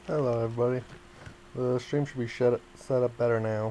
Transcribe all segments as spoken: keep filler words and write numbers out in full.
Hello everybody. The stream should be set set up better now.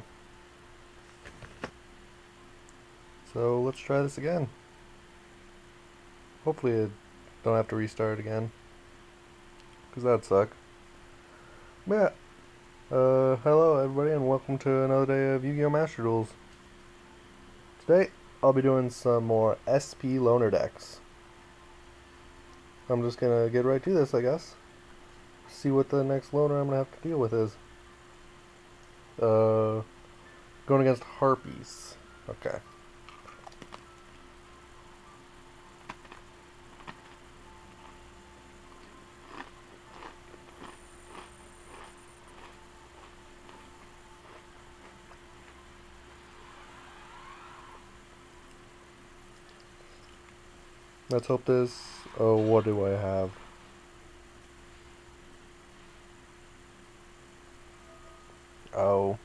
So let's try this again. Hopefully I don't have to restart again. Because that'd suck. But yeah. Uh, hello everybody and welcome to another day of Yu-Gi-Oh! Master Duels. Today I'll be doing some more S P loaner decks. I'm just gonna get right to this, I guess. See what the next loaner I'm gonna have to deal with is. Uh, going against Harpies. Okay. Let's hope this... Oh, what do I have? Oh.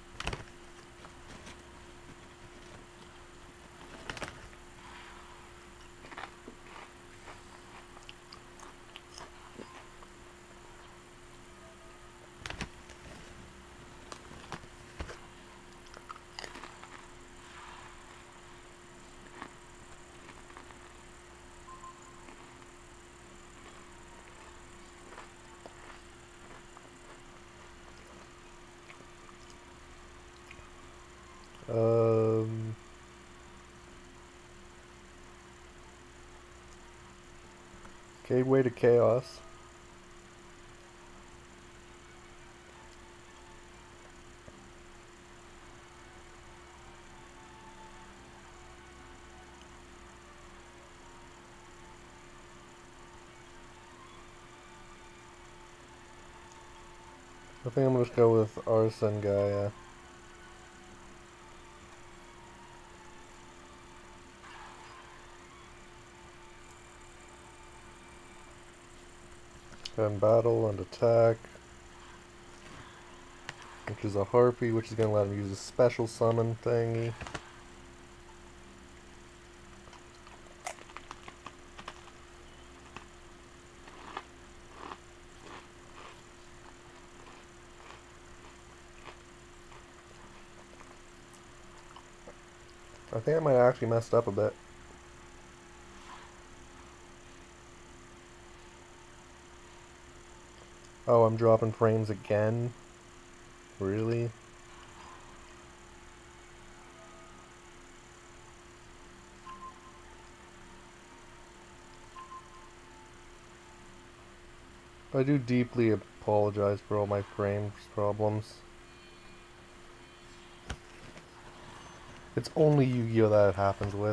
Um... Gateway to Chaos. I think I'm gonna just go with Arson Gaia. And battle and attack. Which is a Harpy, which is gonna let him use a special summon thingy. I think I might have actually messed up a bit. Oh, I'm dropping frames again? Really? I do deeply apologize for all my frames problems. It's only Yu-Gi-Oh! That it happens with.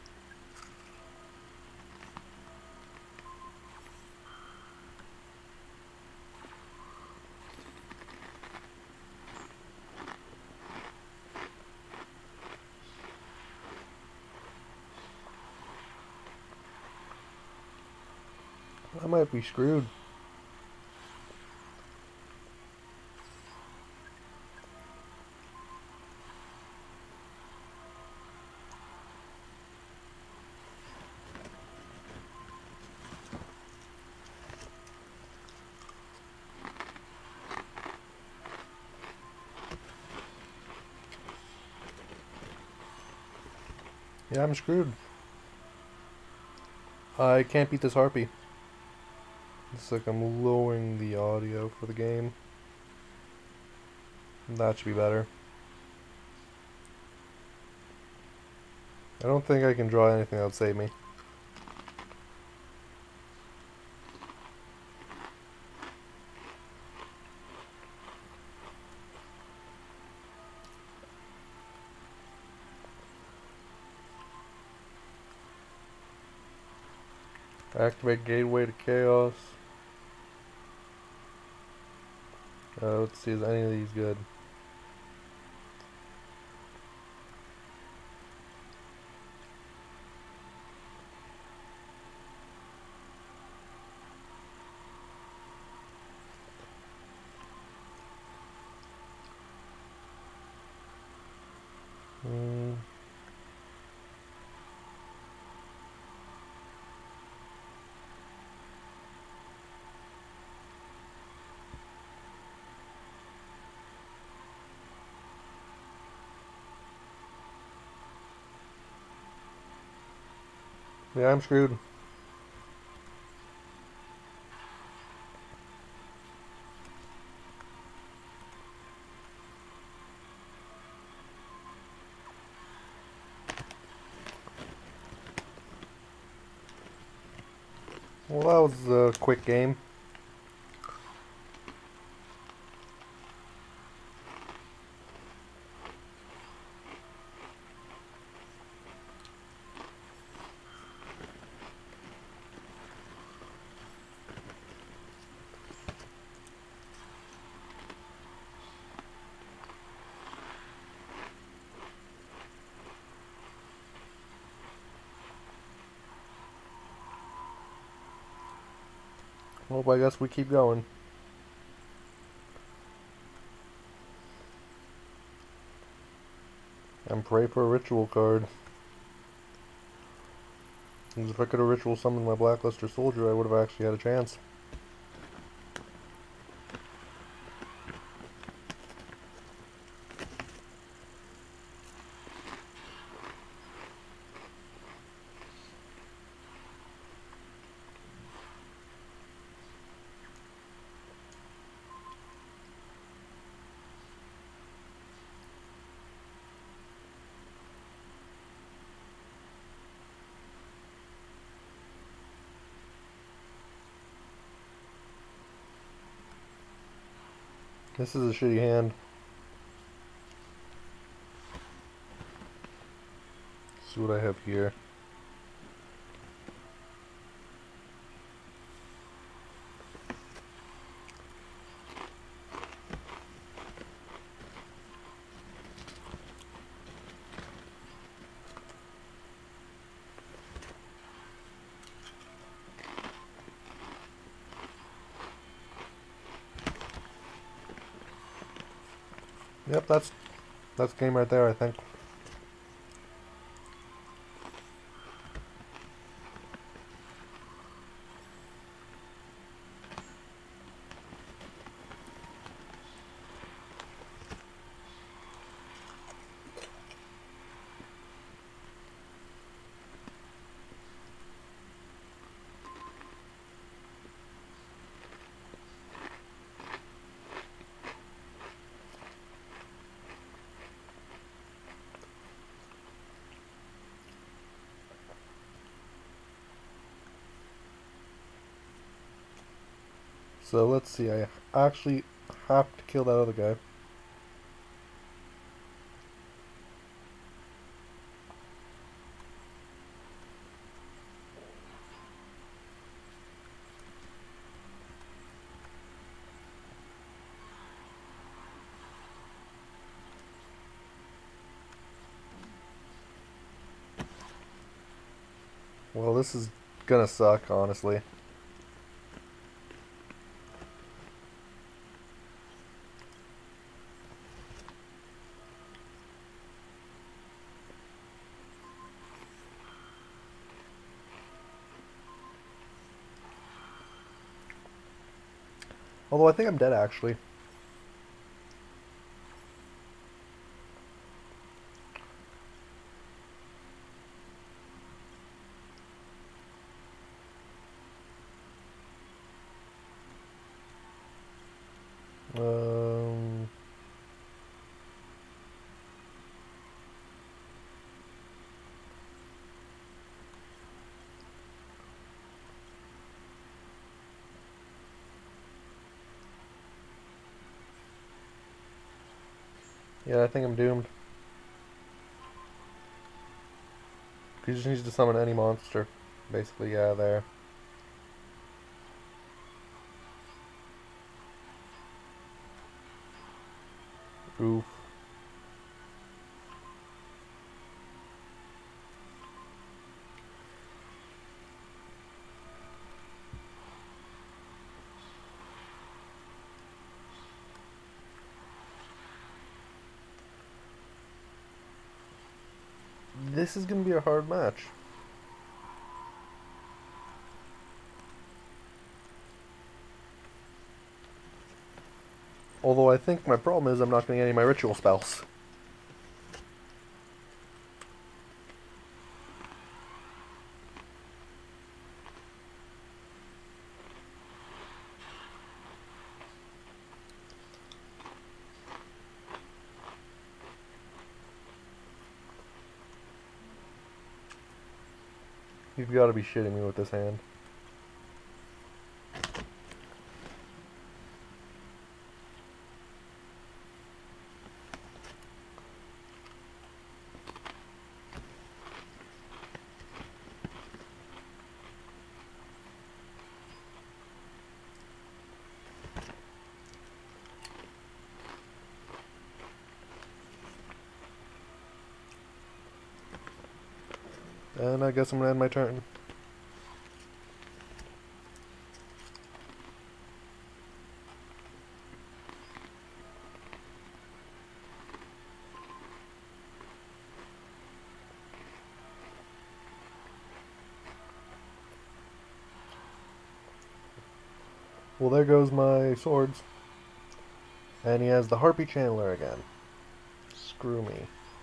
I might be screwed. Yeah, I'm screwed. I can't beat this Harpy. It's like I'm lowering the audio for the game. That should be better. I don't think I can draw anything that would save me. Activate Gateway to Chaos. Uh, let's see, is any of these good? Mm. Yeah, I'm screwed. Well, that was a quick game. Well, I guess we keep going. And pray for a ritual card. Because if I could have ritual summoned my Blackluster Soldier, I would have actually had a chance. This is a shitty hand. Let's see what I have here. Yep, that's that's game right there, I think. So let's see, I actually have to kill that other guy. Well, this is gonna suck, honestly. Although I think I'm dead, actually. Um... Yeah, I think I'm doomed. He just needs to summon any monster. Basically, yeah, there. Oof. This is gonna be a hard match. Although I think my problem is I'm not getting any of my ritual spells. You've got to be shitting me with this hand. And I guess I'm gonna end my turn. Well, there goes my swords. And he has the Harpy Channeler again. Screw me.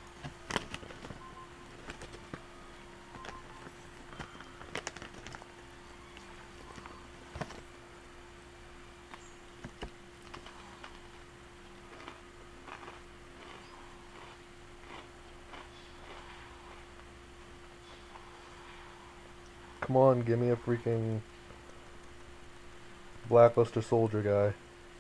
Come on, give me a freaking Blackluster Soldier guy.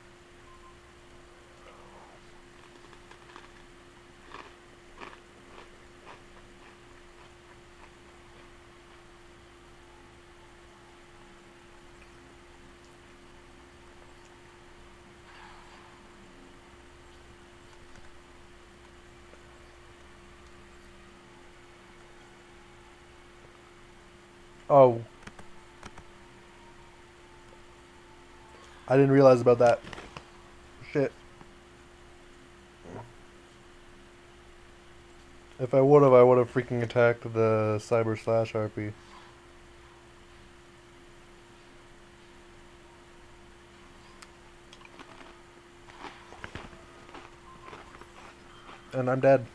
Oh. I didn't realize about that. Shit. If I would've, I would've freaking attacked the Cyber Slash Harpy. And I'm dead.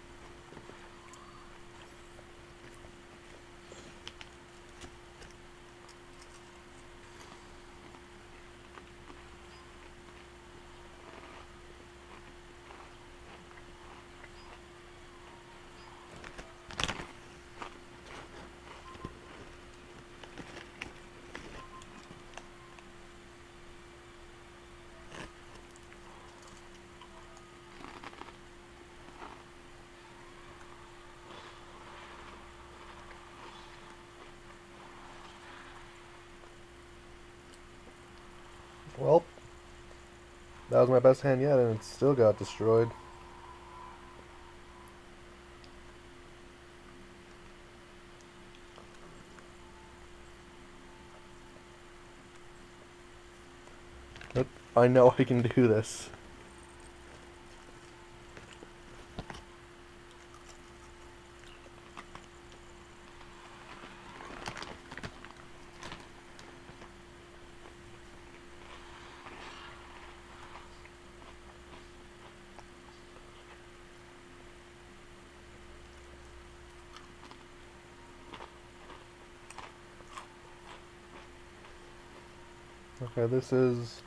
Well, that was my best hand yet, and it still got destroyed. But I know I can do this. Okay, this is...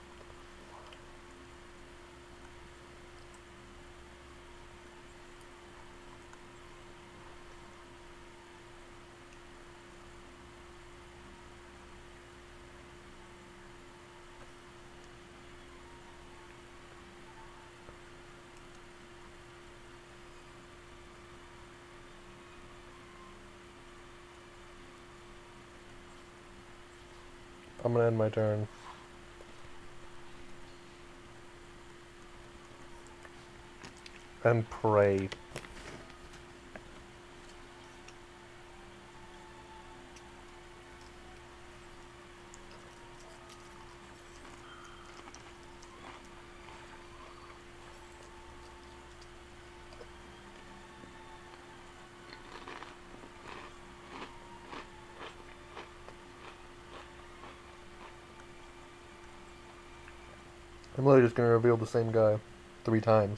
I'm gonna end my turn. And pray. I'm literally just gonna reveal the same guy three times.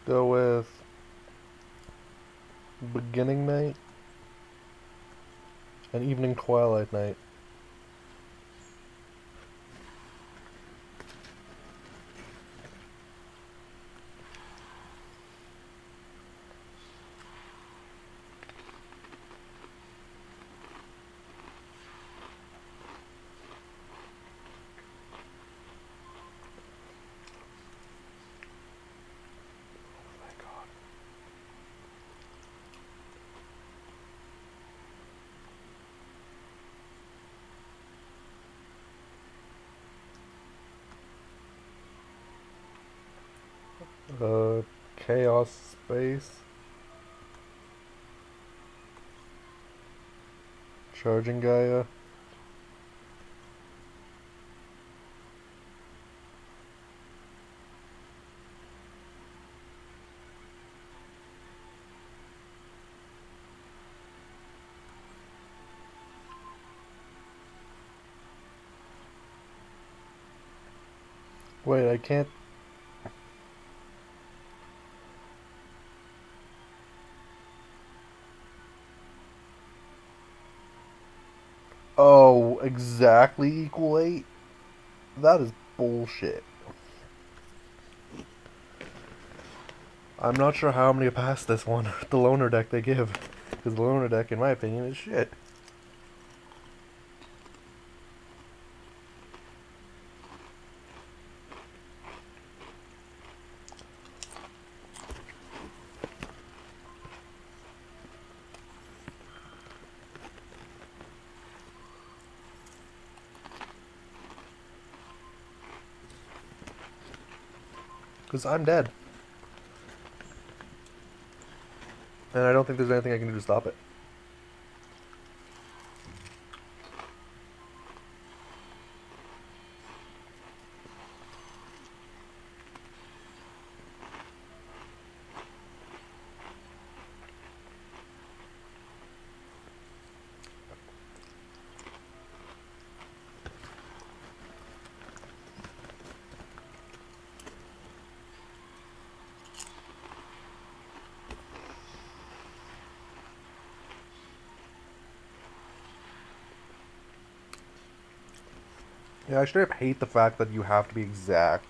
go with Beginning Night and Evening Twilight Night. Uh, Chaos Space. Charging Gaia. Wait, I can't. Oh, exactly equal eight? That is bullshit. I'm not sure how I'm gonna pass this one. The loner deck they give. Because the loner deck, in my opinion, is shit. Because I'm dead. And I don't think there's anything I can do to stop it. Yeah, I straight up hate the fact that you have to be exact.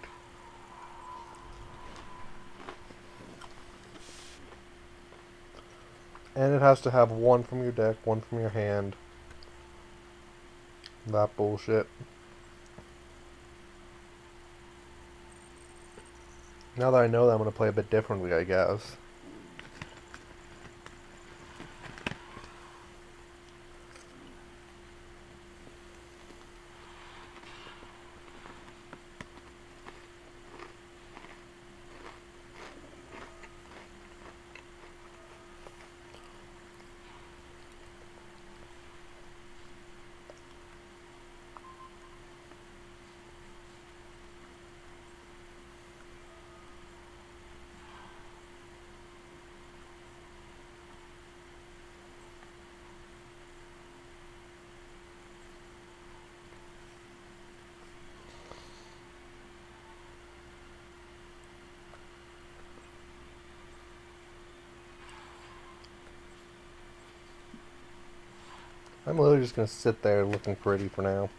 And it has to have one from your deck, one from your hand. That bullshit. Now that I know that, I'm going to play a bit differently, I guess. I'm literally just going to sit there looking pretty for now.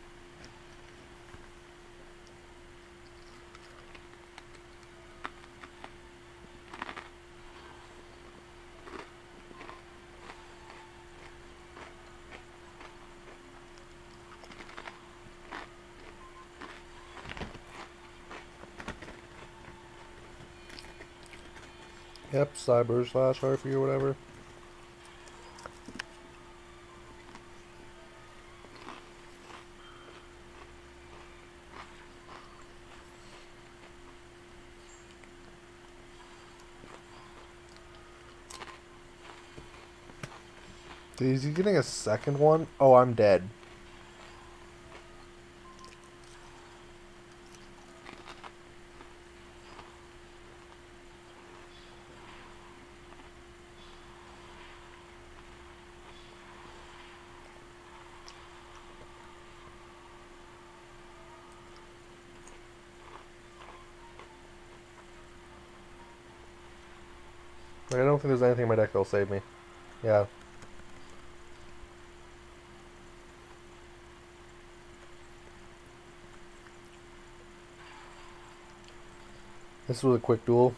Yep, Cyber slash Harpy or whatever. Is he getting a second one? Oh, I'm dead. I don't think there's anything in my deck that'll save me. Yeah. This was a quick duel.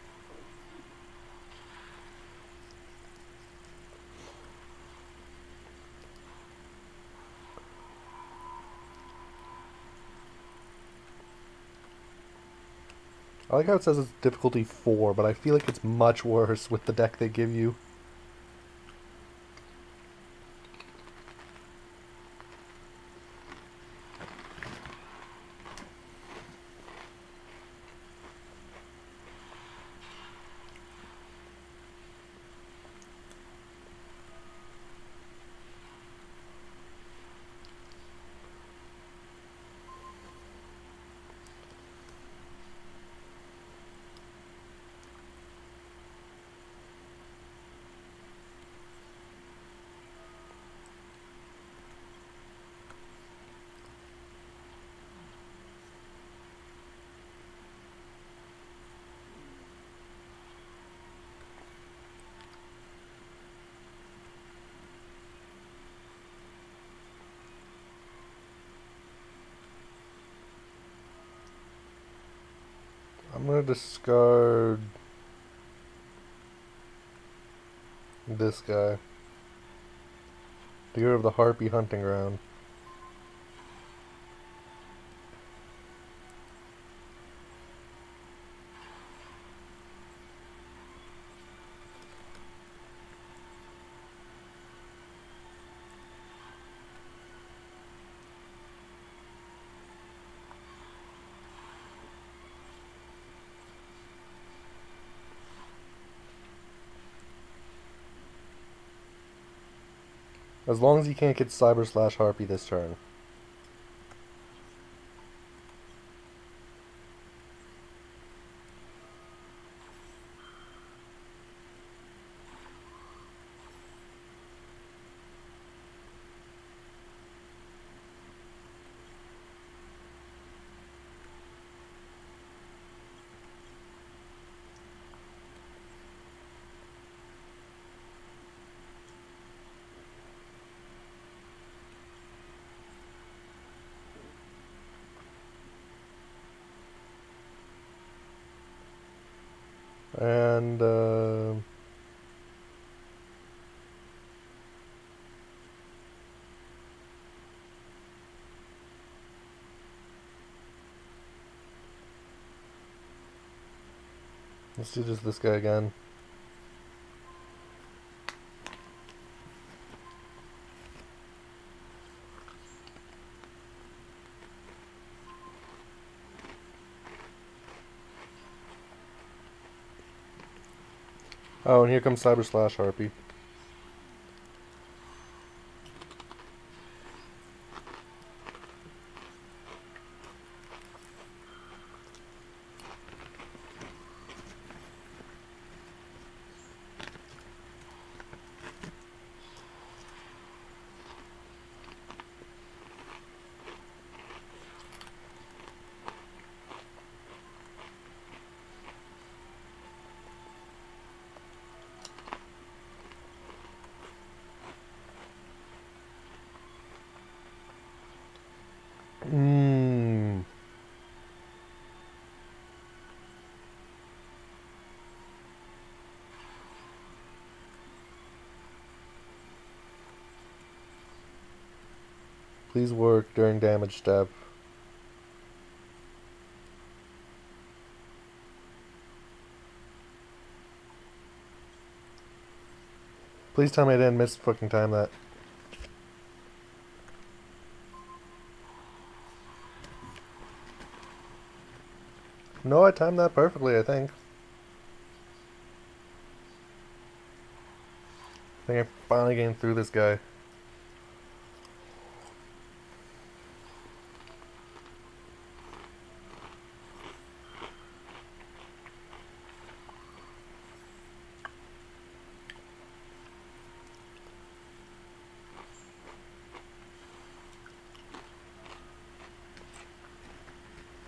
I like how it says it's difficulty four, but I feel like it's much worse with the deck they give you. I'm gonna discard this guy to get rid of the Harpy Hunting Ground. As long as you can't get Cyber Slash Harpy this turn. And, uh... let's do just this guy again. Oh, and here comes Cyber Slash Harpy. Mmm. Please work during damage step. Please tell me I didn't miss fucking time that. No, I timed that perfectly, I think. I think I'm finally getting through this guy.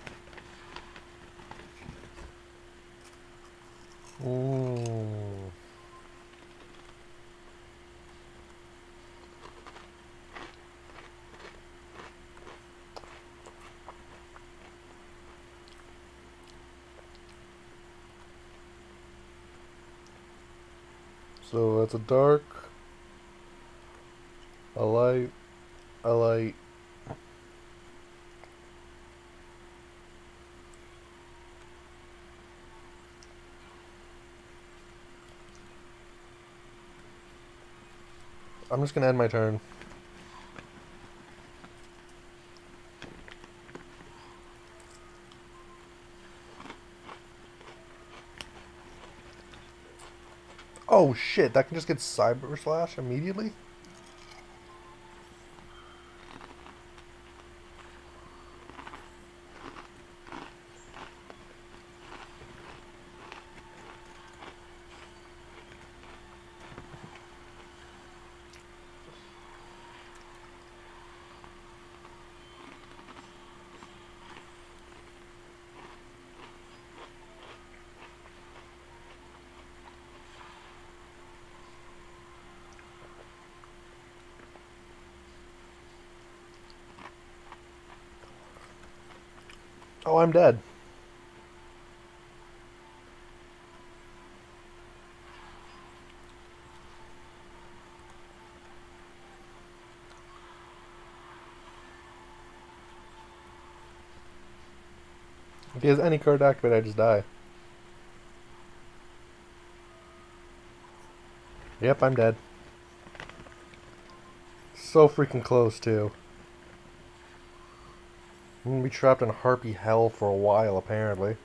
Ooh. So that's a dark, a light, a light. I'm just gonna end my turn. Oh shit, that can just get Cyber Slash immediately? Oh, I'm dead. If he has any card activate, I just die. Yep, I'm dead. So freaking close, too. I'm gonna be trapped in Harpy Hell for a while, apparently.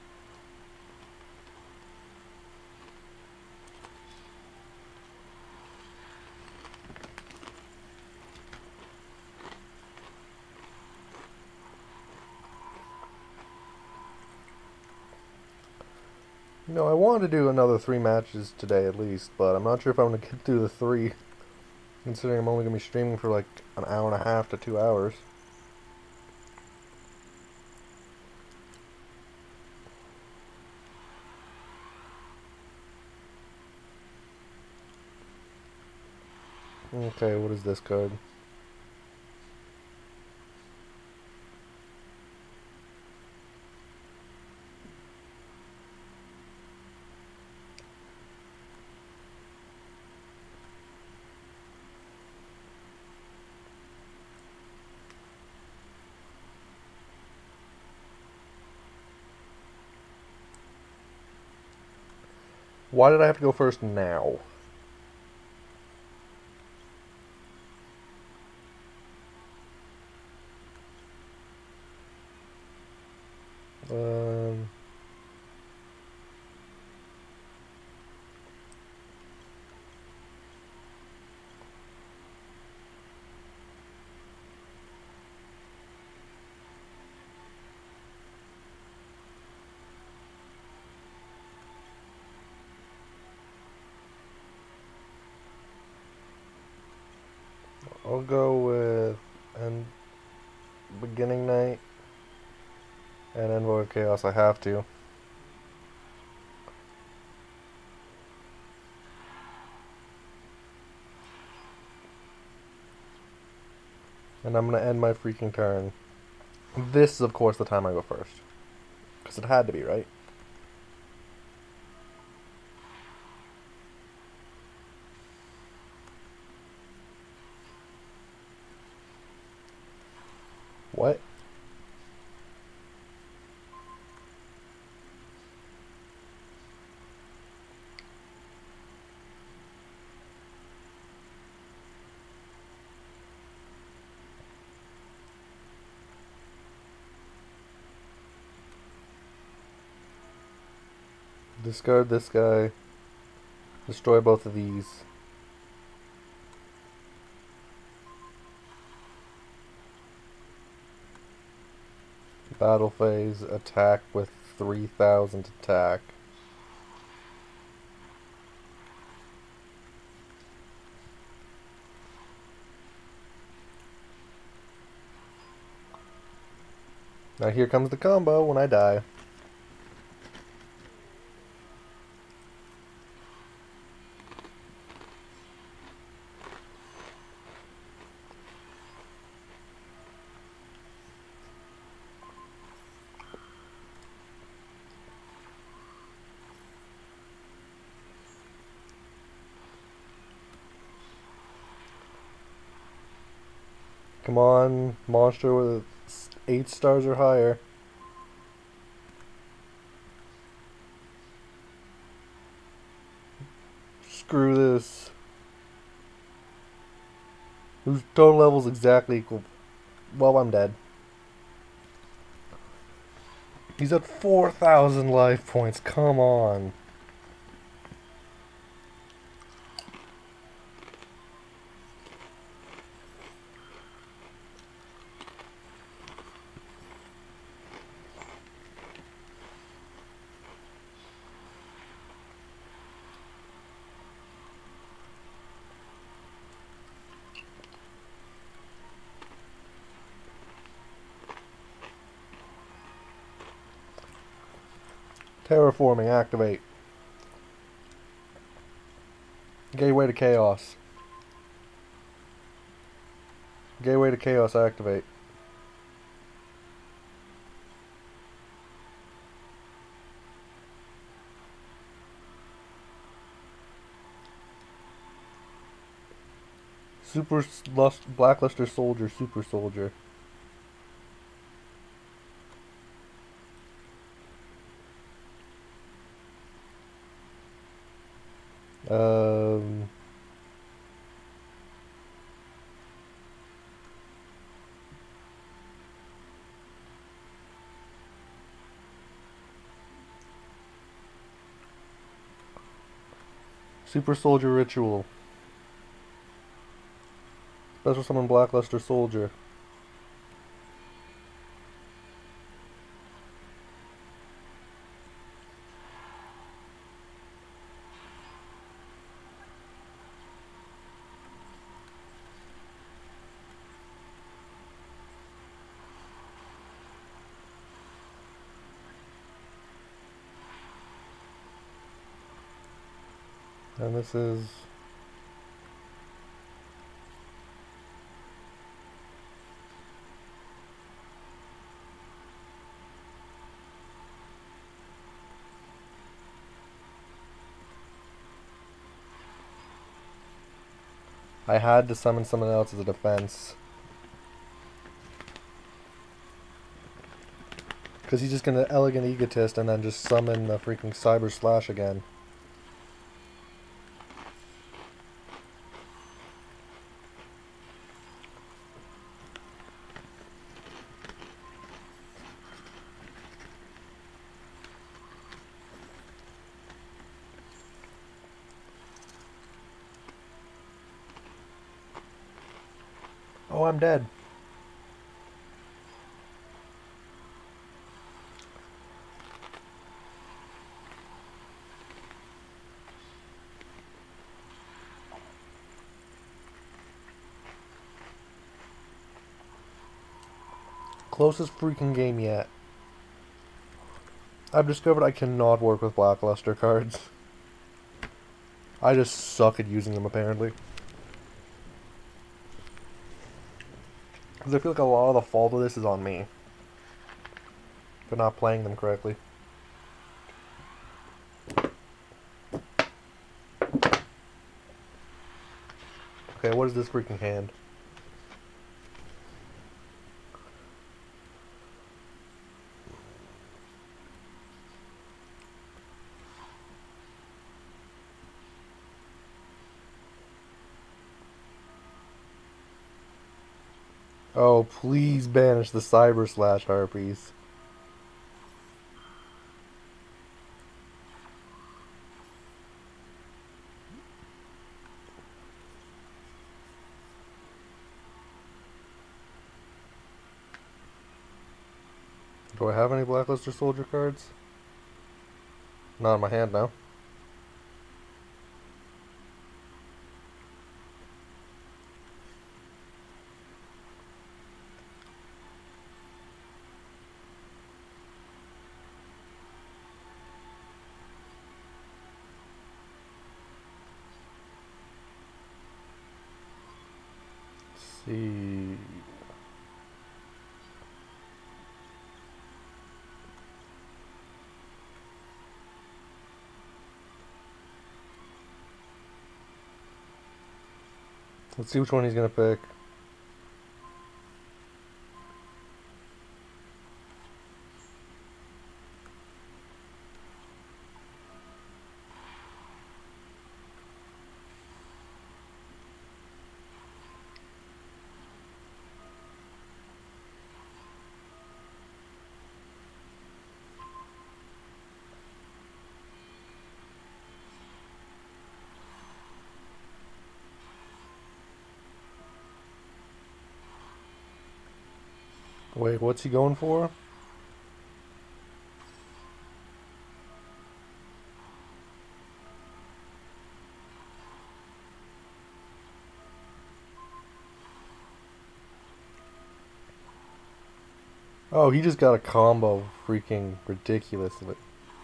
You know, I wanted to do another three matches today at least, but I'm not sure if I'm going to get through the three, considering I'm only going to be streaming for like an hour and a half to two hours. Okay, what is this card? Why did I have to go first now? Um... I'll go with and beginning night and Envoy of Chaos. I have to. And I'm gonna end my freaking turn. This is of course the time I go first. Because it had to be, right? What? Discard this guy. Destroy both of these. Battle phase, attack with three thousand attack. Now here comes the combo when I die. Come on, monster with eight stars or higher. Screw this. Whose total level's exactly equal. Well, I'm dead. He's at four thousand life points. Come on. Terraforming, activate. Gateway to Chaos. Gateway to Chaos, activate. Super lust, Blackluster Soldier, Super Soldier. Um... Super Soldier Ritual. Special Summon Blackluster Soldier. And this is... I had to summon someone else as a defense. Because he's just gonna Elegant Egotist and then just summon the freaking Cyber Slash again. Oh, I'm dead. Closest freaking game yet. I've discovered I cannot work with Blackluster cards. I just suck at using them, apparently. Because I feel like a lot of the fault of this is on me. For not playing them correctly. Okay, what is this freaking hand? Oh, please banish the Cyber Slash Harpies. Do I have any Blackluster Soldier cards? Not in my hand now. Let's see. Let's see which one he's gonna pick. Wait, what's he going for? Oh, he just got a combo. Freaking ridiculous of it.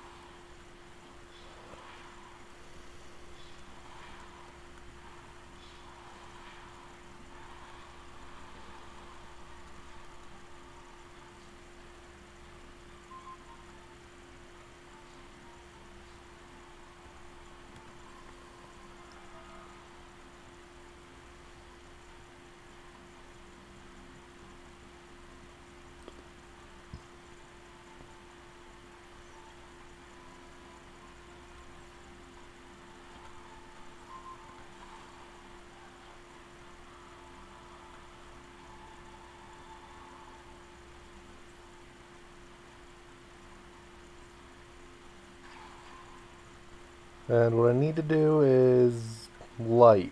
And what I need to do is light.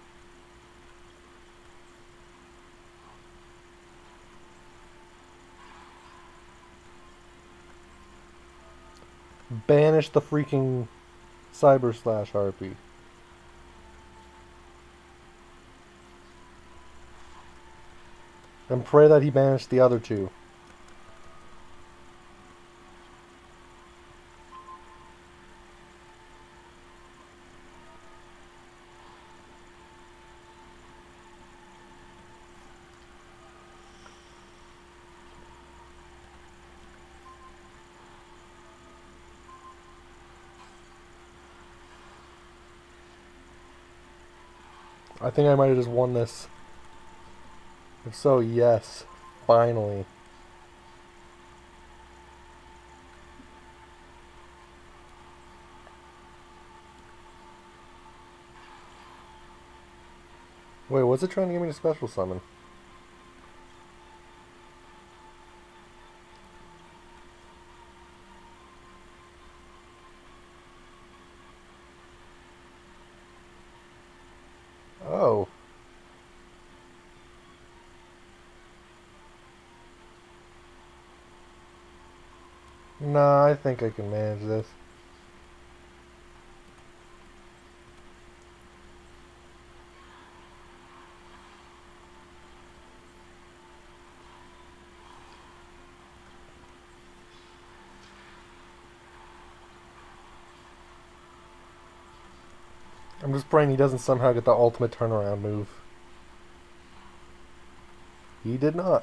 Banish the freaking Cyber Slash Harpy. And pray that he banished the other two. I think I might have just won this. If so, yes. Finally. Wait, what's it trying to get me to special summon? Oh. Nah, I think I can manage this. I'm just praying he doesn't somehow get the ultimate turnaround move. He did not.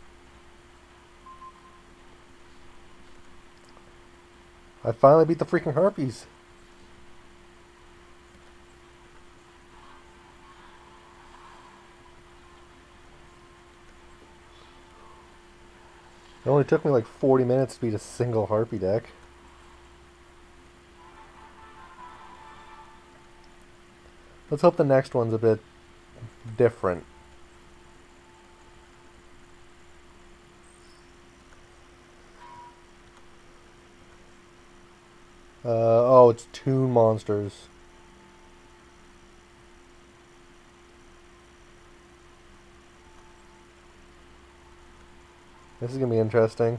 I finally beat the freaking Harpies. It only took me like forty minutes to beat a single Harpy deck. Let's hope the next one's a bit different. Uh, oh, it's Toon Monsters. This is going to be interesting.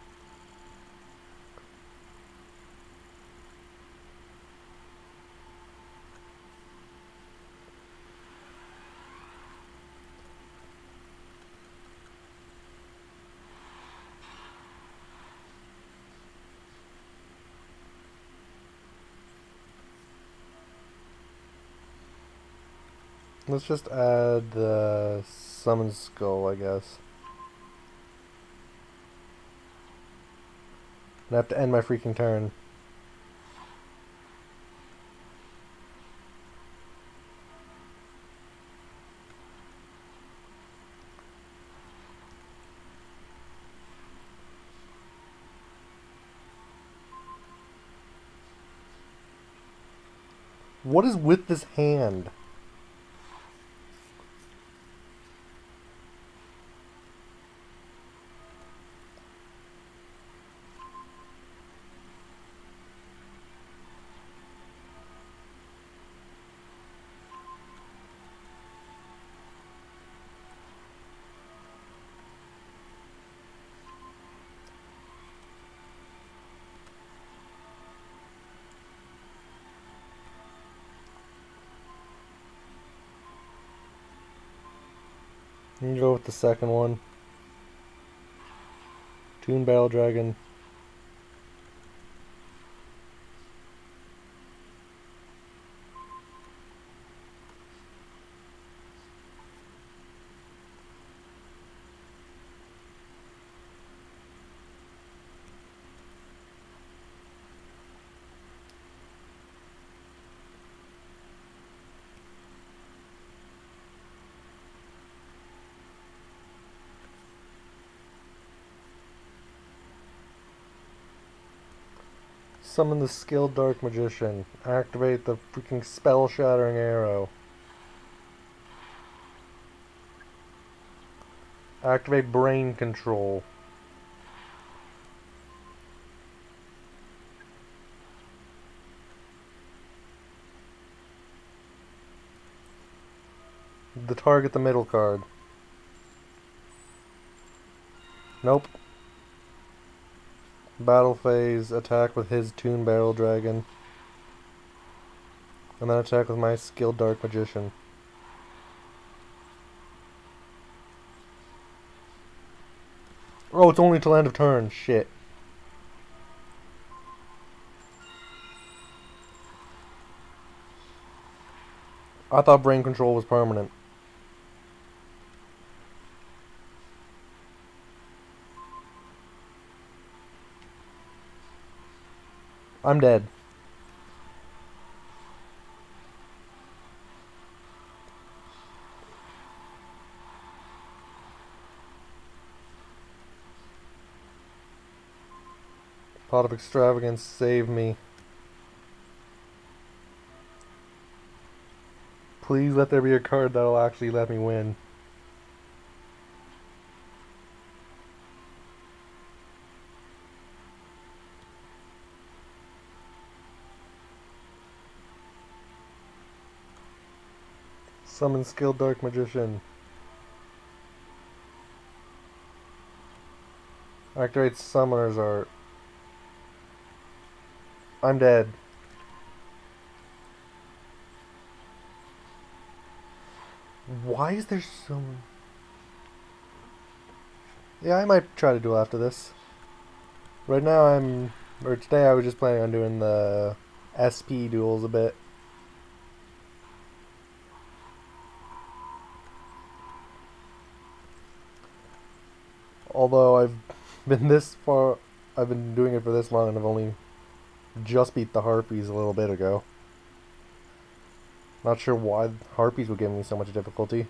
Let's just add the Summon Skull, I guess. And I have to end my freaking turn. What is with this hand? You can go with the second one. Toon Battle Dragon. Summon the Skilled Dark Magician. Activate the freaking Spell Shattering Arrow. Activate Brain Control. The target the middle card. Nope. Battle phase, attack with his Toon Battle Dragon. And then attack with my Skilled Dark Magician. Oh, it's only till end of turn. Shit. I thought Brain Control was permanent. I'm dead. Pot of Extravagance, save me. Please let there be a card that'll actually let me win. Summon Skilled Dark Magician. Activate Summoner's Art. I'm dead. Why is there so... Yeah, I might try to duel after this. Right now I'm... Or today I was just planning on doing the S P duels a bit. Although I've been this far... I've been doing it for this long and I've only just beat the Harpies a little bit ago. Not sure why Harpies would give me so much difficulty.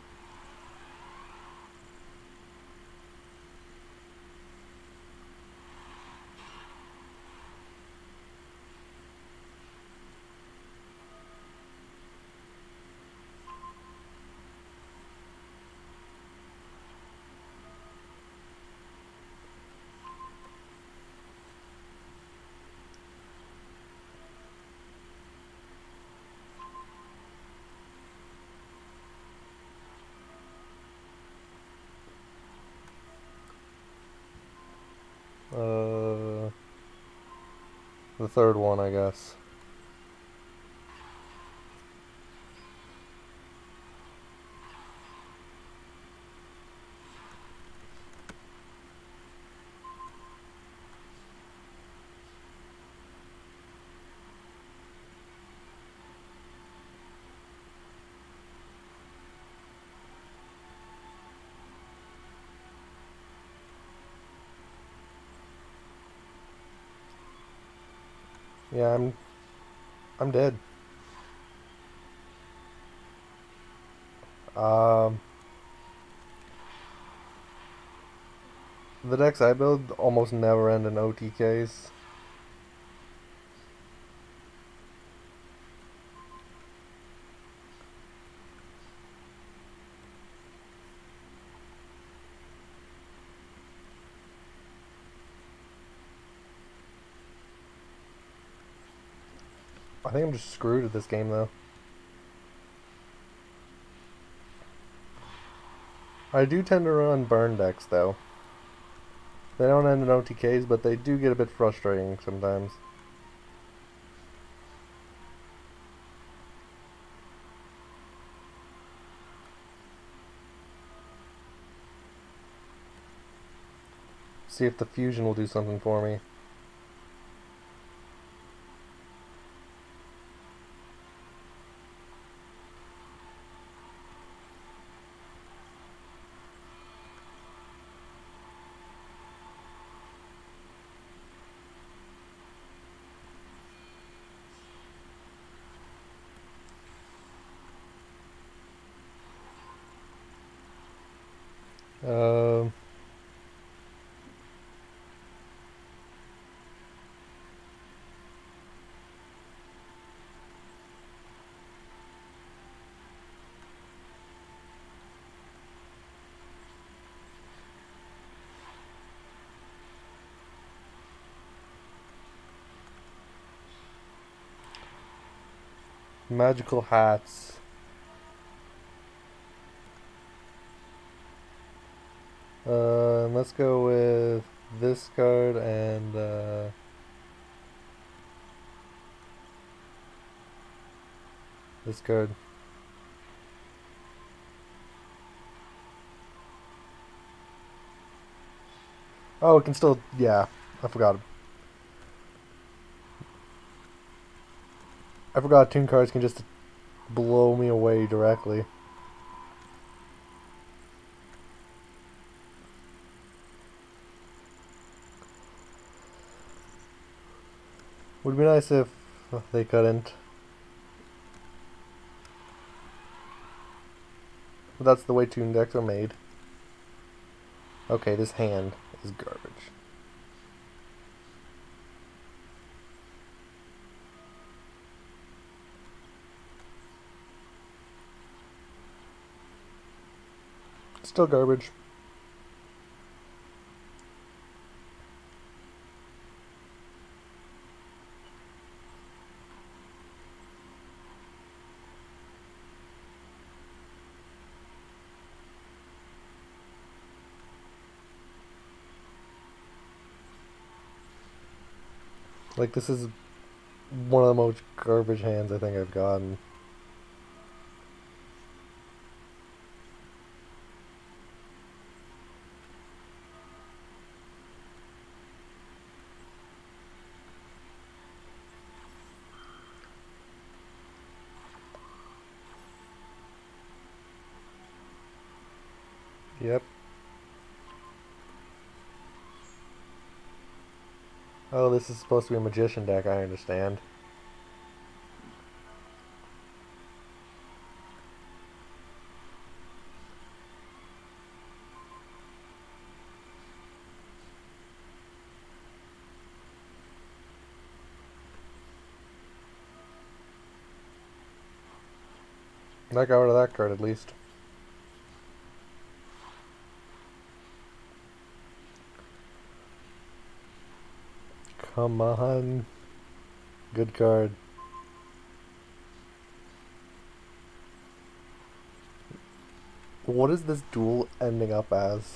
Uh, the third one, I guess. Yeah, I'm I'm dead. Um, the decks I build almost never end in O T Ks. I think I'm just screwed at this game, though. I do tend to run burn decks, though. They don't end in O T Ks, but they do get a bit frustrating sometimes. see if the fusion will do something for me. Um... Magical hats. Uh, let's go with this card and uh, this card. Oh, it can still, yeah, I forgot. I forgot Toon cards can just blow me away directly. Would be nice if they couldn't. But that's the way Toon decks are made. Okay, this hand is garbage. Still garbage. Like, this is one of the most garbage hands I think I've gotten. Yep. Oh, this is supposed to be a magician deck, I understand. I got rid of that card at least. Come on. Good card. What is this duel ending up as?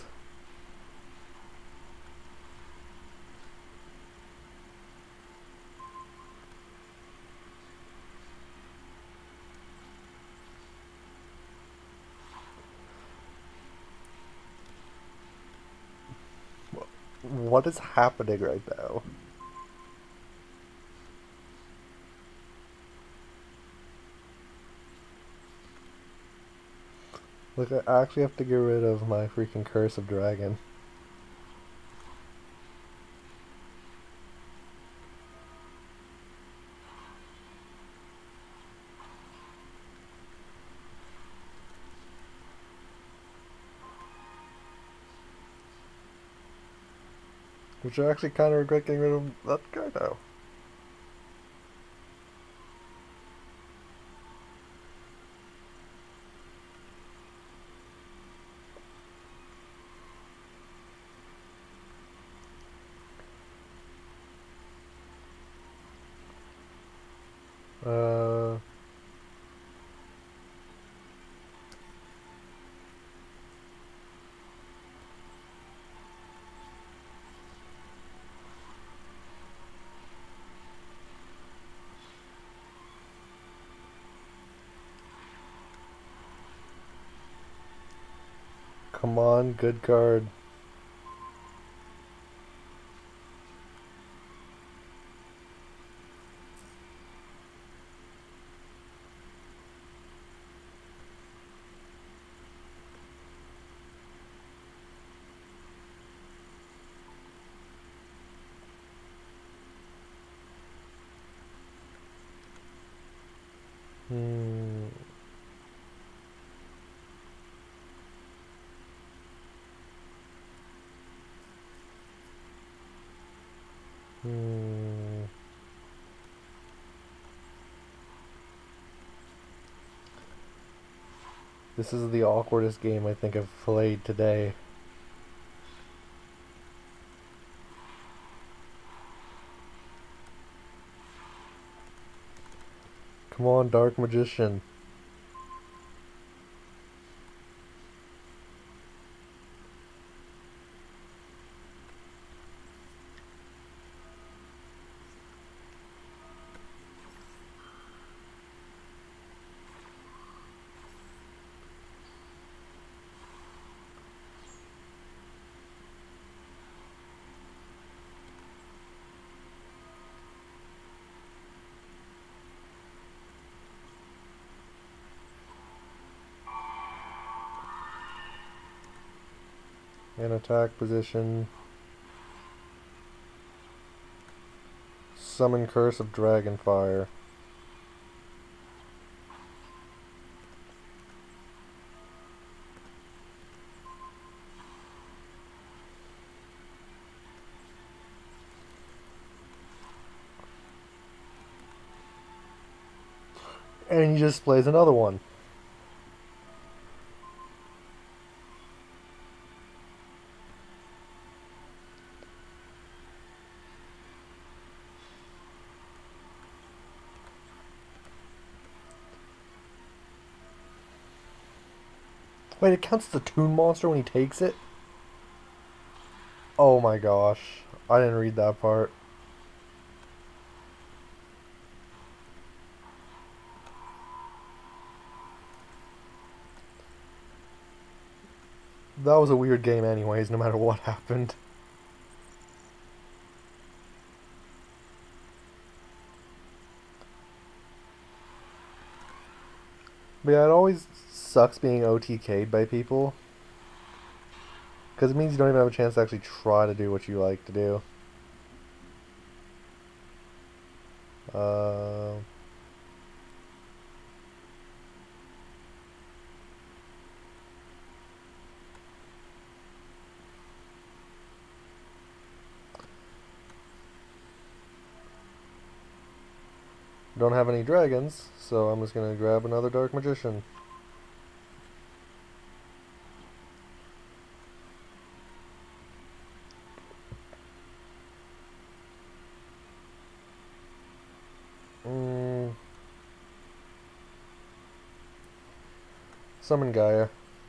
What is happening right now? Like, I actually have to get rid of my freaking Curse of Dragon. Which I actually kind of regret getting rid of that card now. Uh... Come on, good card. Hmm. This is the awkwardest game I think I've played today. Come on, Dark Magician. In attack position. Summon Curse of Dragonfire. And he just plays another one. Wait, it counts as a Toon Monster when he takes it? Oh my gosh. I didn't read that part. That was a weird game anyways, no matter what happened. But yeah, it always sucks being O T K'd by people. Because it means you don't even have a chance to actually try to do what you like to do. Uh... Don't have any dragons, so I'm just gonna grab another Dark Magician. Mm. Summon Gaia.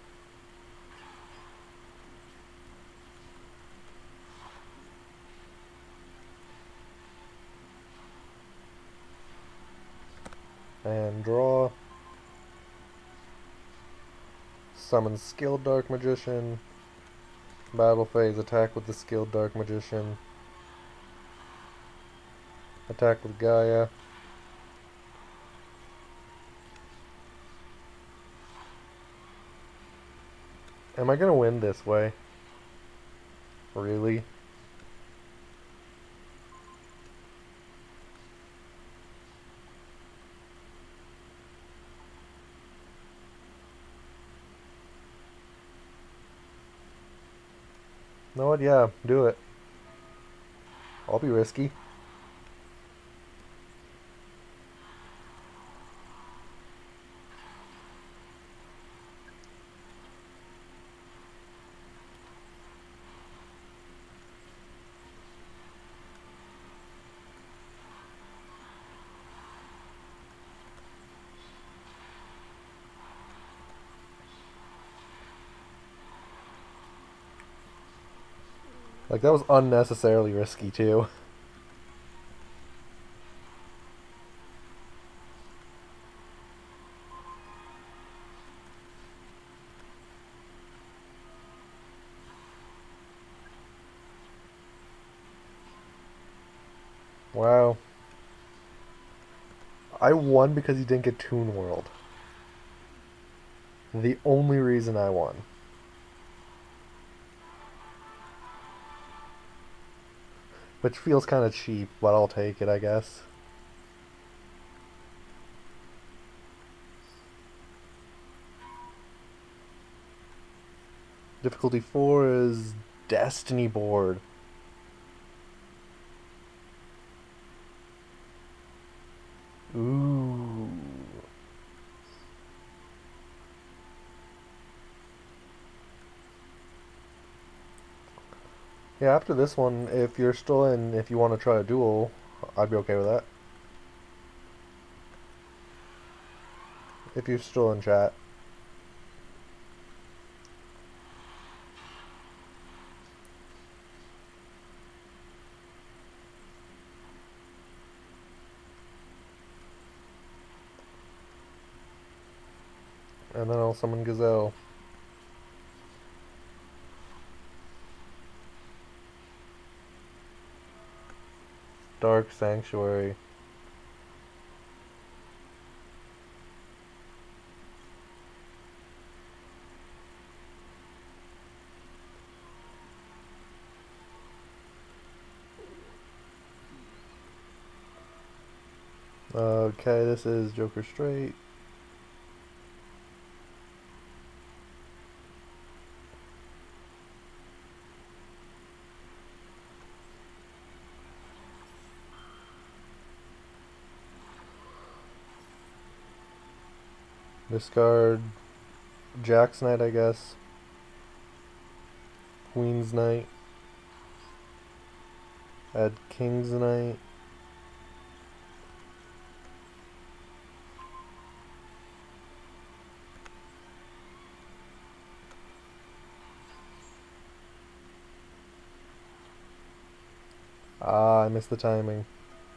And draw. Summon Skilled Dark Magician. Battle phase, attack with the Skilled Dark Magician. Attack with Gaia. Am I gonna win this way? Really? You know what? Yeah, do it. I'll be risky. Like, that was unnecessarily risky, too. Wow. I won because he didn't get Toon World. The only reason I won. Which feels kind of cheap, but I'll take it, I guess. Difficulty four is Destiny Board. Ooh. Yeah, after this one, if you're still in, if you want to try a duel, I'd be okay with that. If you're still in chat. And then I'll summon Gazelle. Dark Sanctuary. Okay, this is Joker Straight. Discard Jack's Knight, I guess. Queen's Knight. Add King's Knight. Ah, I missed the timing.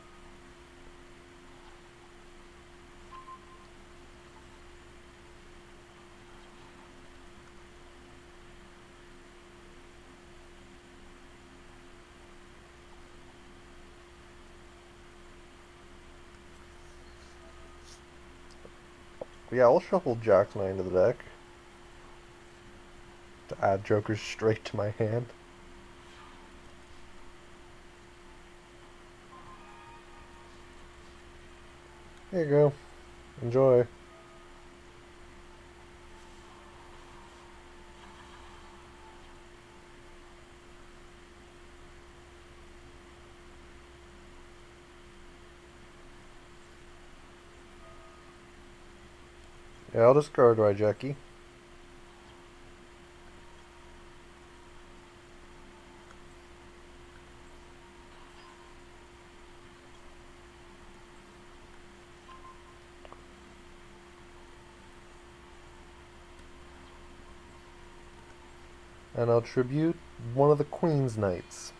Yeah, I'll shuffle Jack's Knight into the deck to add Jokers straight to my hand. Here you go. Enjoy. Yeah, I'll discard Raijeki. And I'll tribute one of the Queen's Knights.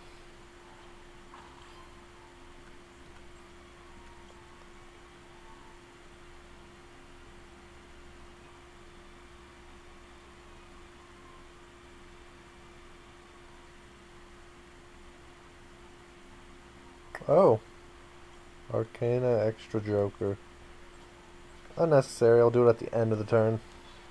Oh. Arcana Extra Joker. Unnecessary, I'll do it at the end of the turn.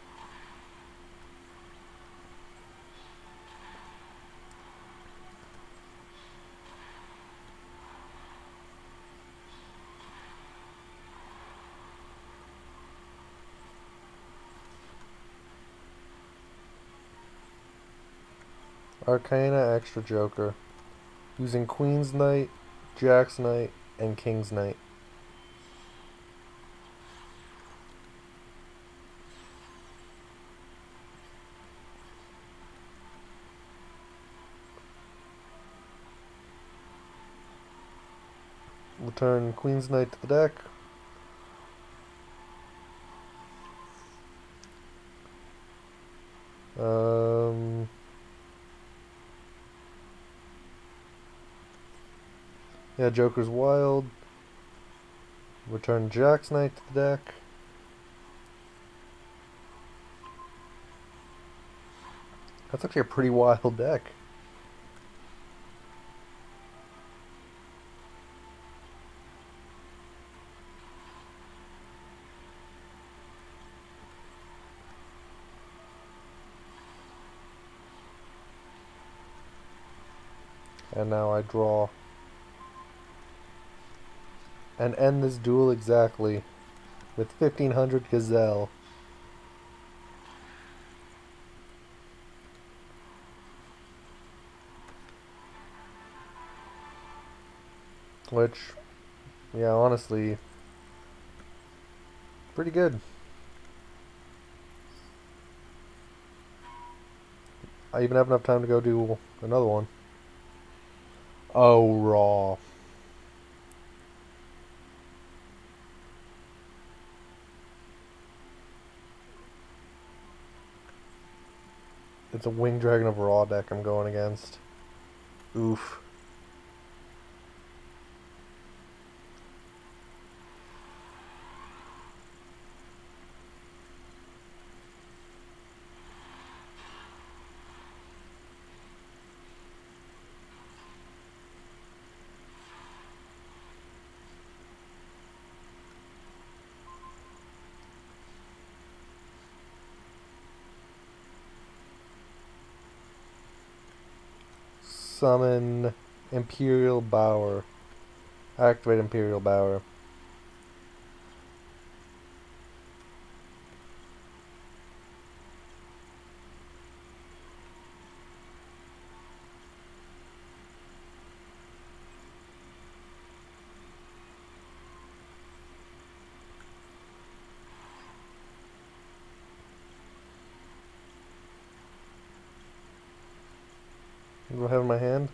Arcana Extra Joker. Using Queen's Knight, Jack's Knight, and King's Knight. Return Queen's Knight to the deck. Um, yeah, Joker's Wild. Return Jack's Knight to the deck. That's actually a pretty wild deck. And now I draw. And end this duel exactly with fifteen hundred Gazelle. Which, yeah, honestly, pretty good. I even have enough time to go do another one. Oh, raw. It's a Wing Dragon of Raw deck I'm going against. Oof. Summon Imperial Bower. Activate Imperial Bower. What do I have in my hand?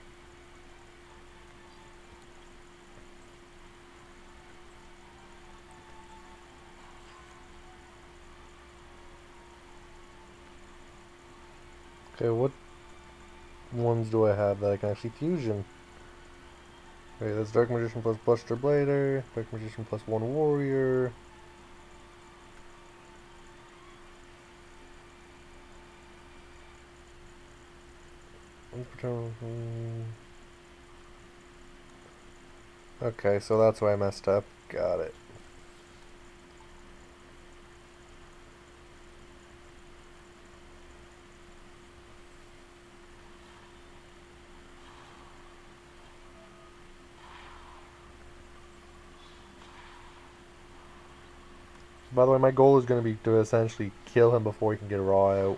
Okay, what ones do I have that I can actually fusion? Okay, that's Dark Magician plus Buster Blader, Dark Magician plus one Warrior. Okay, so that's why I messed up. Got it. By the way, my goal is going to be to essentially kill him before he can get Raw out.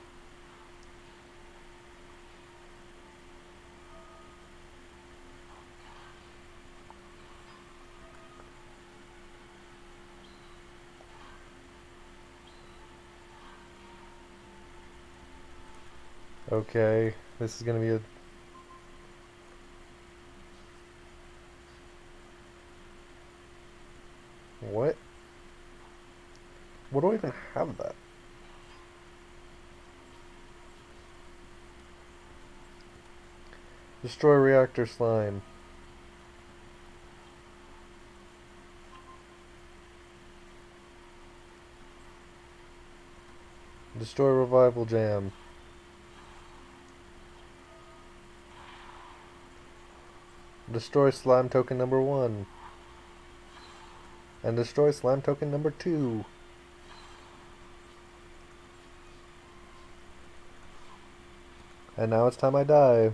Okay, this is going to be a... What? What do I even have that? Destroy Reactor Slime. Destroy Revival Jam. Destroy Slime Token number one. And destroy Slime Token number two. And now it's time I die.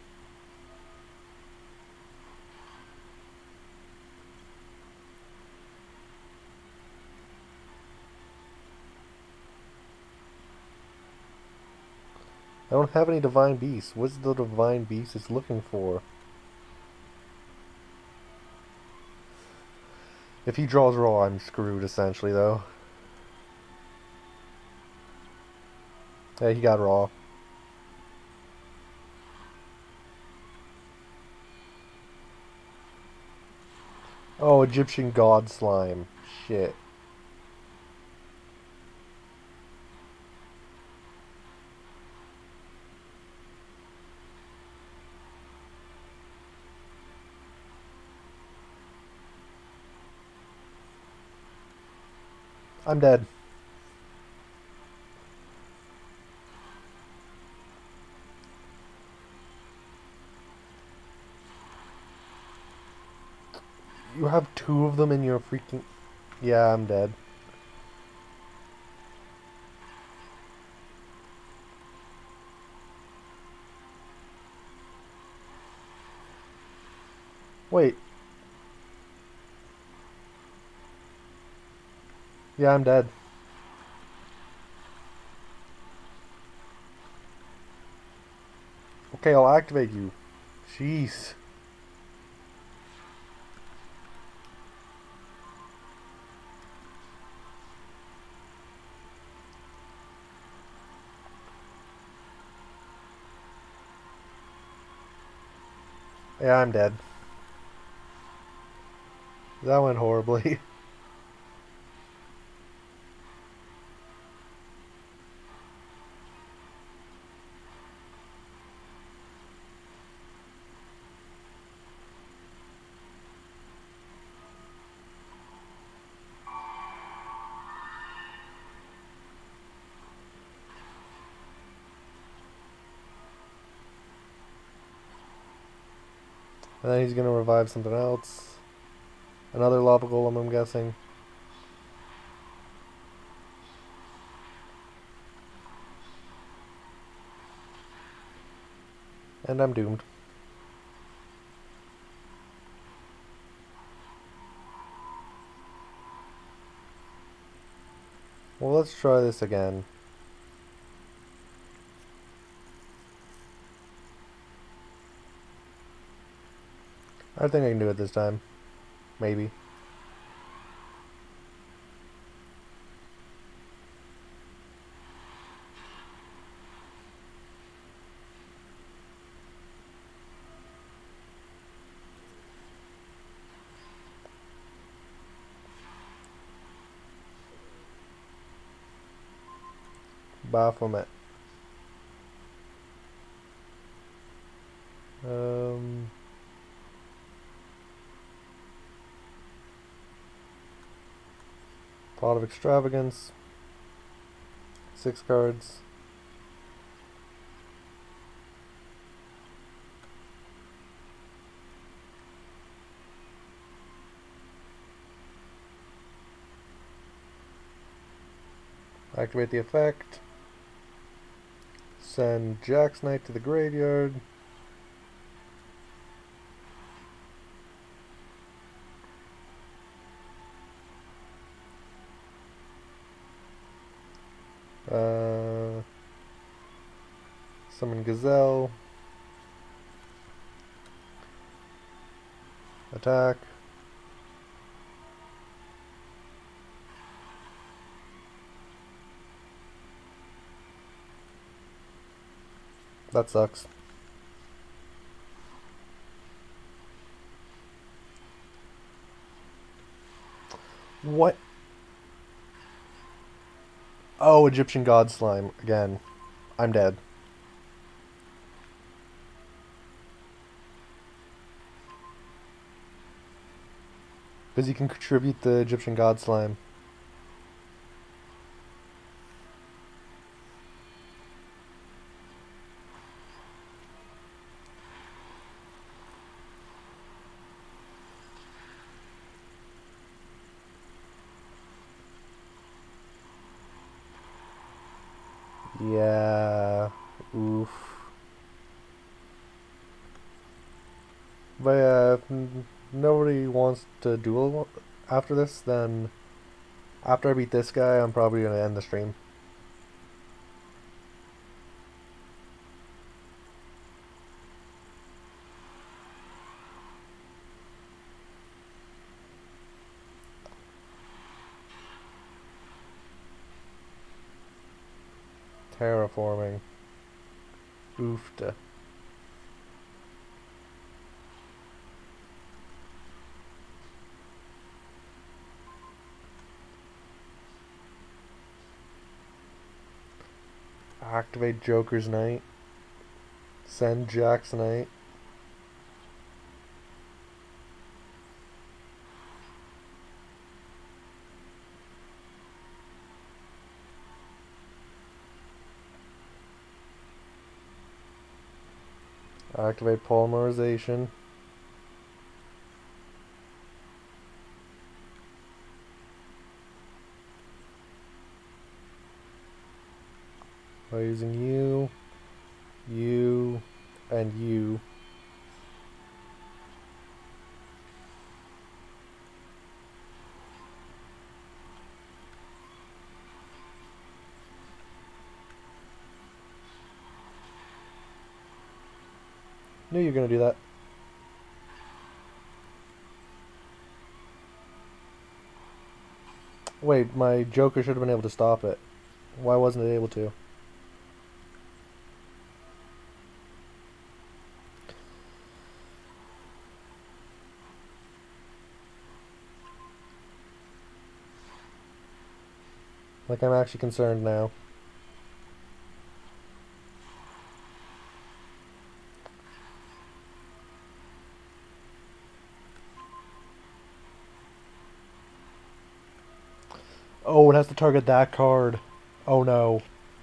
I don't have any Divine Beasts. What's the Divine Beast it's looking for? If he draws Raw, I'm screwed, essentially, though. Hey, he got Raw. Oh, Egyptian God Slime. Shit. I'm dead. You have two of them in your freaking... Yeah, I'm dead. Wait. Yeah, I'm dead. Okay, I'll activate you. Jeez. Yeah, I'm dead. That went horribly. And then he's gonna revive something else. Another lava golem, I'm guessing. And I'm doomed. Well, let's try this again. I think I can do it this time. Maybe. Baphomet. Um... Pot of Extravagance. Six cards. Activate the effect. Send Jack's Knight to the graveyard. Uh, summon Gazelle. Attack. That sucks. What? Oh, Egyptian God Slime again. I'm dead. Because you can contribute the Egyptian God Slime. Yeah. Oof. But yeah, if nobody wants to duel after this, then after I beat this guy, I'm probably going to end the stream. Terraforming. Oofta. Activate Joker's Knight. Send Jack's Knight. Activate Polymerization. By using you, you, and you. Knew you were gonna do that. Wait, my Joker should have been able to stop it. Why wasn't it able to? Like, I'm actually concerned now. Oh, it has to target that card. Oh no.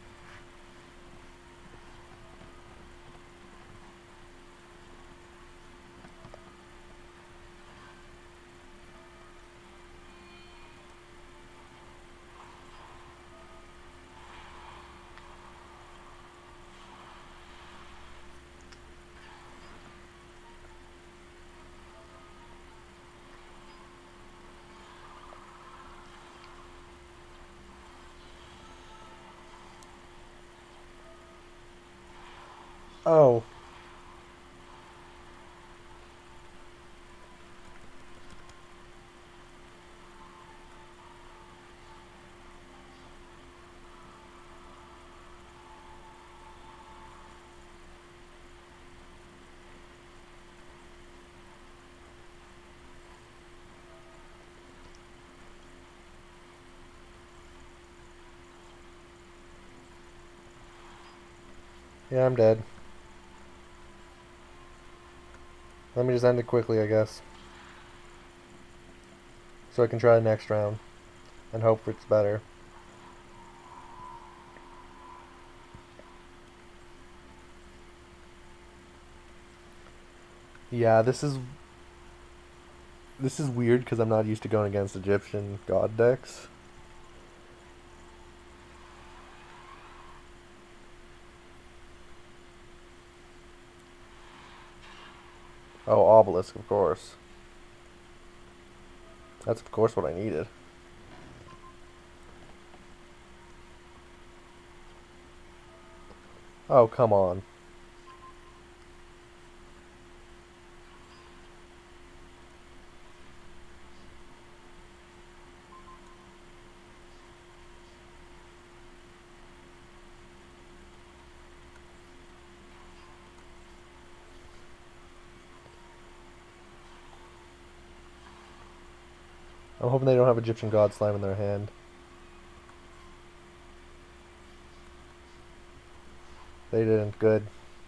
Oh. Yeah, I'm dead. Let me just end it quickly, I guess. So I can try the next round. And hope it's better. Yeah, this is... This is weird because I'm not used to going against Egyptian god decks. Oh, Obelisk, of course. That's of course what I needed. Oh, come on. I'm hoping they don't have Egyptian God Slime in their hand. They didn't. Good.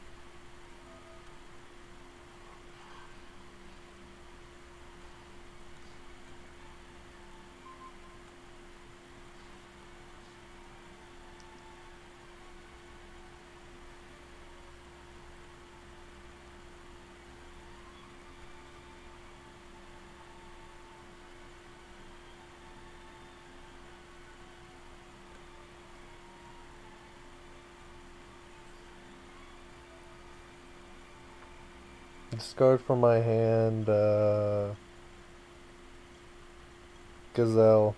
Discard from my hand, uh... Gazelle.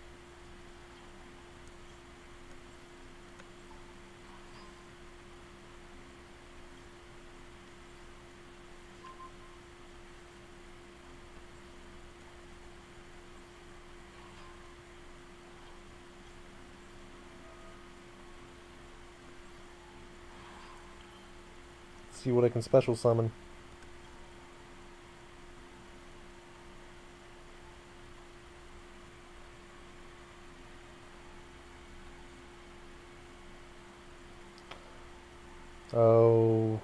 See what I can special summon. Oh.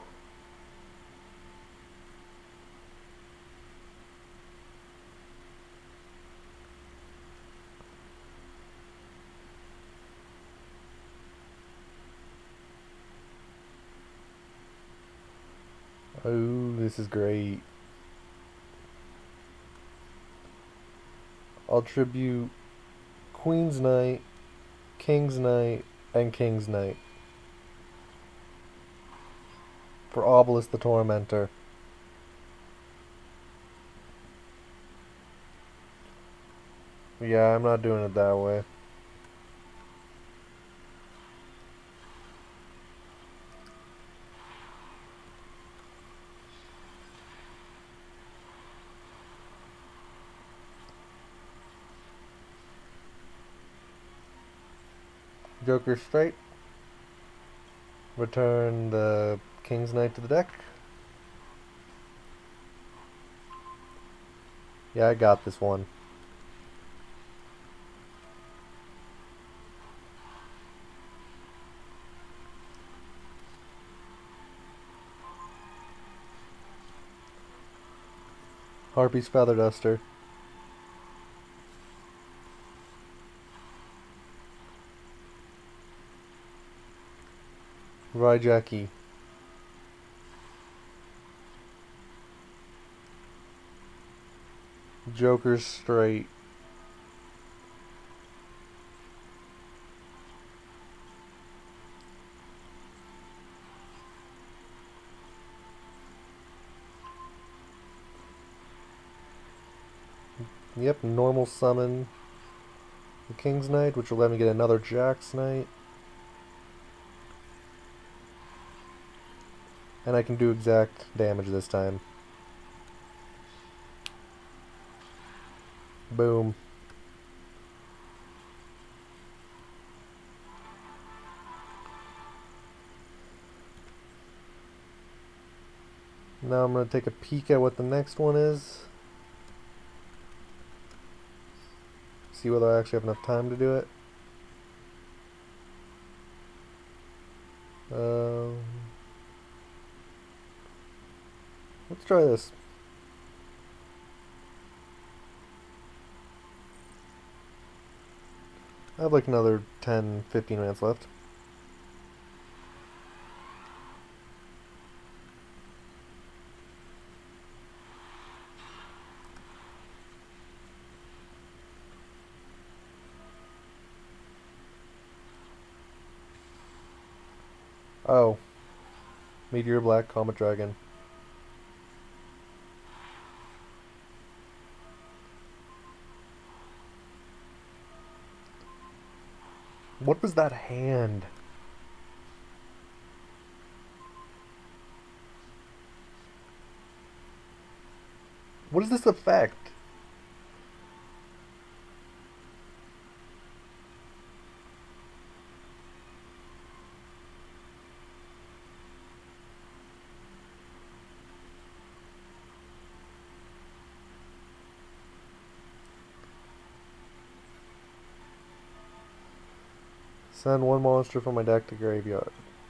Oh, this is great. I'll tribute Queen's Knight, King's Knight, and King's Knight. For Obelisk the Tormentor. Yeah, I'm not doing it that way. Joker straight. Return the King's Knight to the deck. Yeah, I got this one. Harpy's Feather Duster. Raijeki. Joker's Straight. Yep, normal summon the King's Knight, which will let me get another Jack's Knight. And I can do exact damage this time. Boom. Now I'm going to take a peek at what the next one is. See whether I actually have enough time to do it. Um, let's try this. I have like another ten, fifteen minutes left. Oh. Meteor Black Comet Dragon. What was that hand? What is this effect? Send one monster from my deck to graveyard.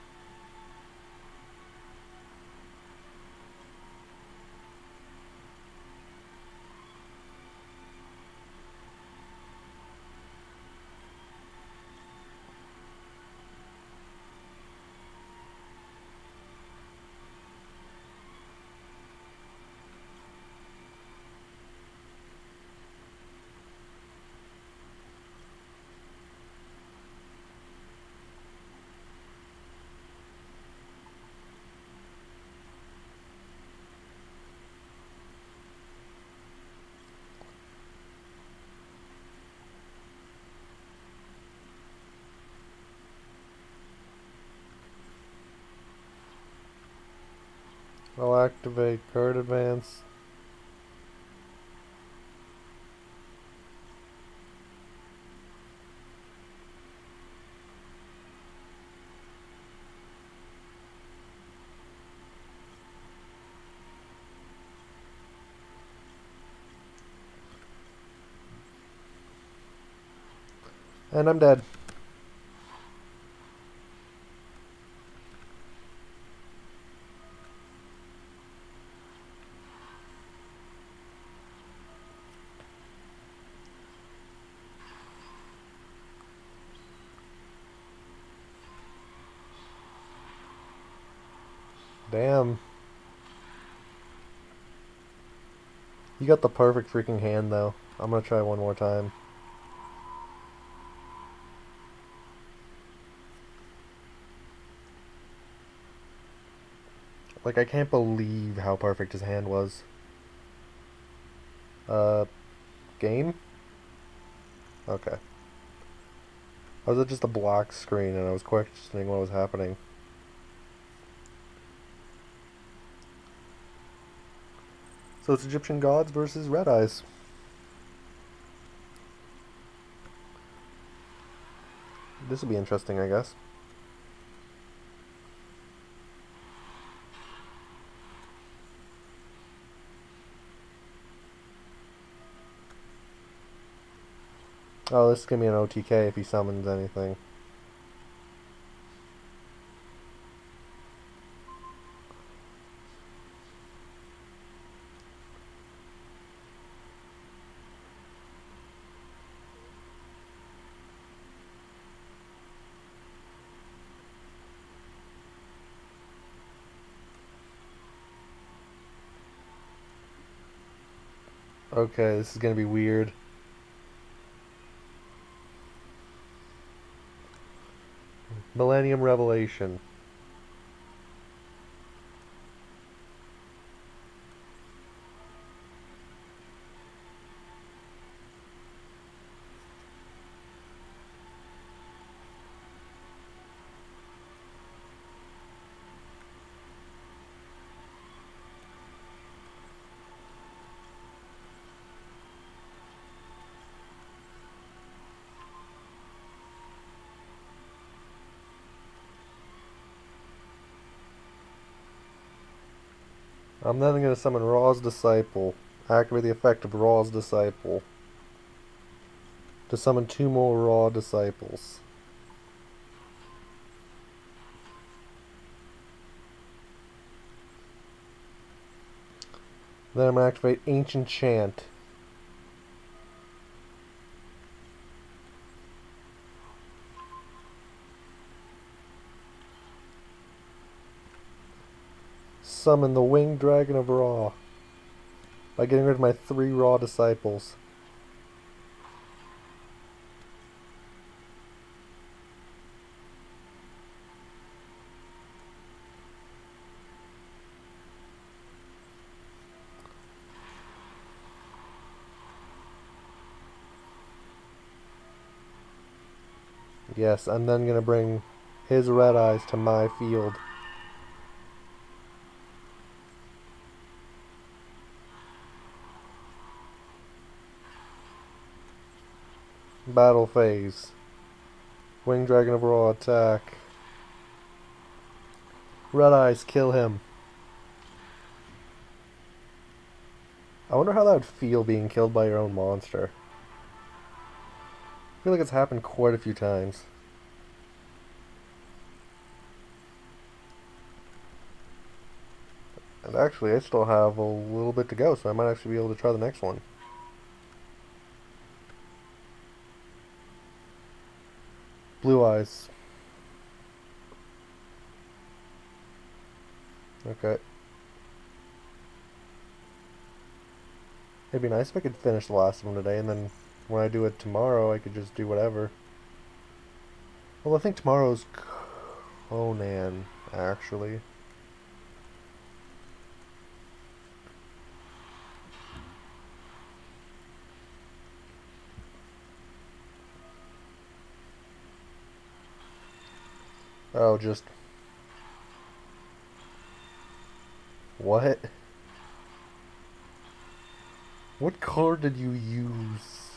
I'll activate card advance. And I'm dead. Damn. You got the perfect freaking hand, though. I'm gonna try one more time. Like, I can't believe how perfect his hand was. Uh, game? Okay. I was at just a black screen and I was questioning what was happening. So it's Egyptian Gods versus Red Eyes. This will be interesting, I guess. Oh, this is going to be an O T K if he summons anything. Okay, this is gonna be weird. Millennium Revelation. I'm then going to summon Ra's Disciple. Activate the effect of Ra's Disciple to summon two more Ra Disciples. Then I'm going to activate Ancient Chant. Summon the Winged Dragon of Ra by getting rid of my three Ra Disciples. Yes, I'm then going to bring his Red Eyes to my field. Battle phase. Winged Dragon of Ra attack. Red Eyes, kill him. I wonder how that would feel being killed by your own monster. I feel like it's happened quite a few times. And actually, I still have a little bit to go, so I might actually be able to try the next one. Blue Eyes. Okay. It'd be nice if I could finish the last one today, and then when I do it tomorrow, I could just do whatever. Well, I think tomorrow's Conan, actually. Oh, just... What? What card did you use?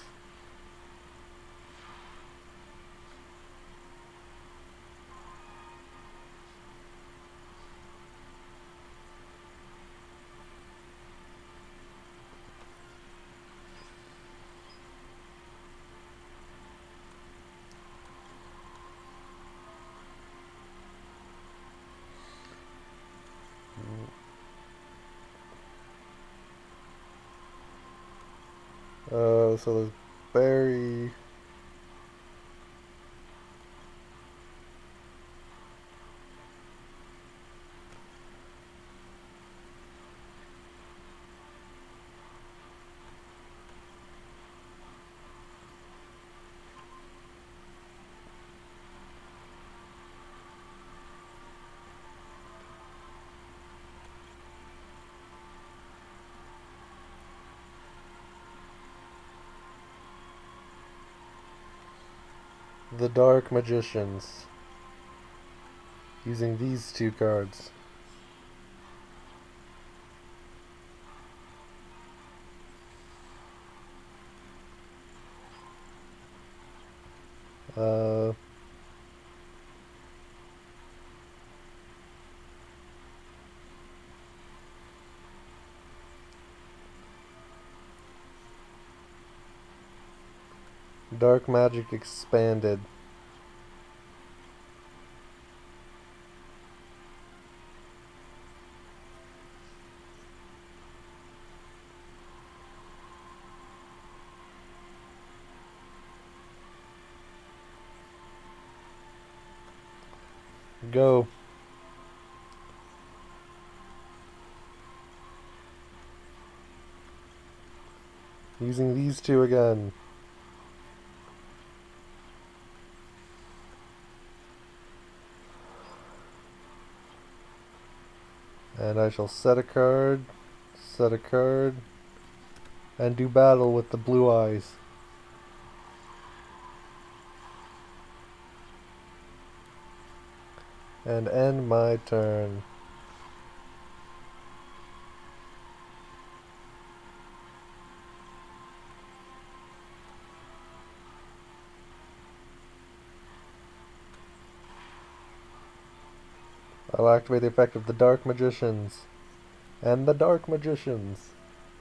Uh, so there's Barry... The Dark Magicians. Using these two cards. Uh... Dark Magic Expanded. Go. Using these two again. And I shall set a card, set a card, and do battle with the blue eyes. And end my turn. I'll activate the effect of the Dark Magicians. And the Dark Magicians.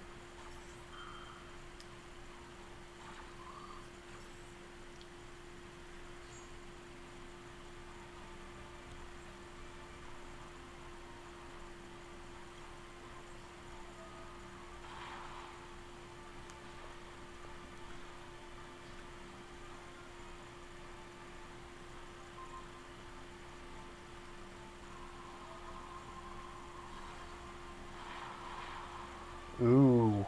Ooh.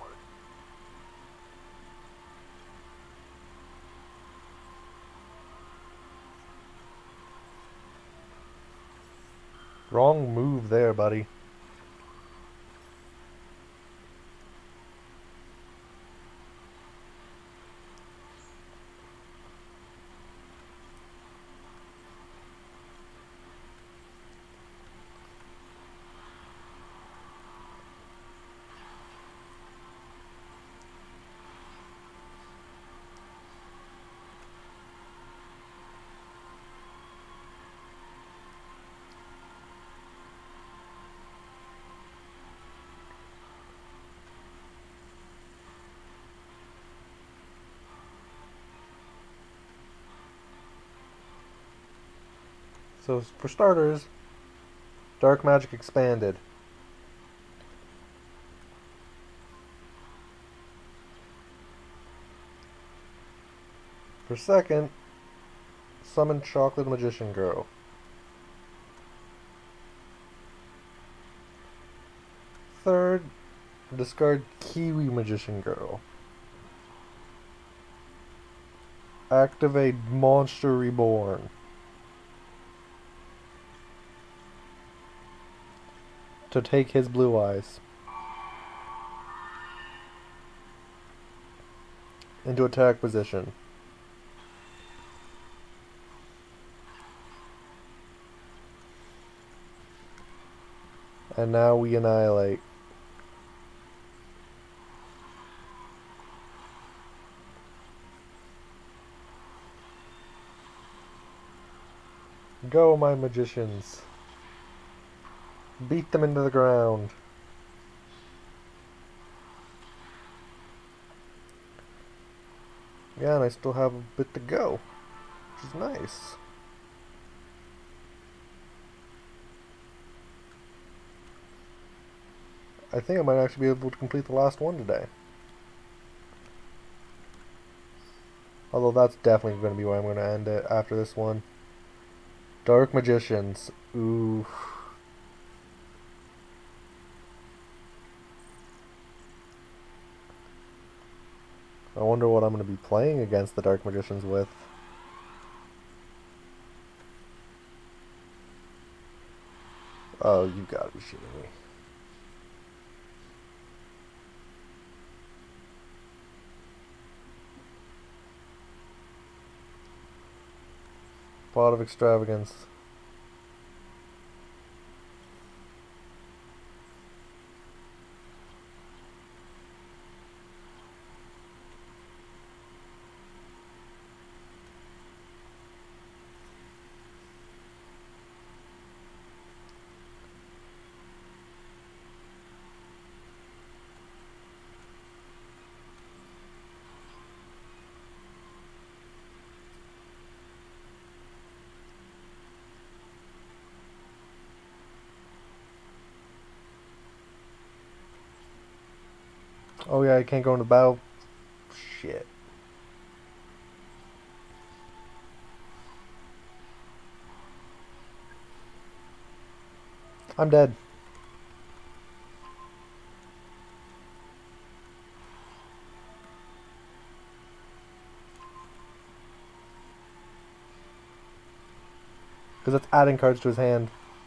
Wrong move there, buddy. So, for starters, Dark Magic Expanded. For second, summon Chocolate Magician Girl. Third, discard Kiwi Magician Girl. Activate Monster Reborn. To take his blue eyes. Into attack position. And now we annihilate. Go, my magicians. Beat them into the ground. Yeah, and I still have a bit to go, which is nice. I think I might actually be able to complete the last one today. Although that's definitely going to be where I'm going to end it after this one. Dark Magicians. Ooh. I wonder what I'm going to be playing against the Dark Magicians with. Oh, you gotta be shitting me. Pot of Extravagance. Oh yeah, I can't go into battle. Shit. I'm dead. Because it's adding cards to his hand.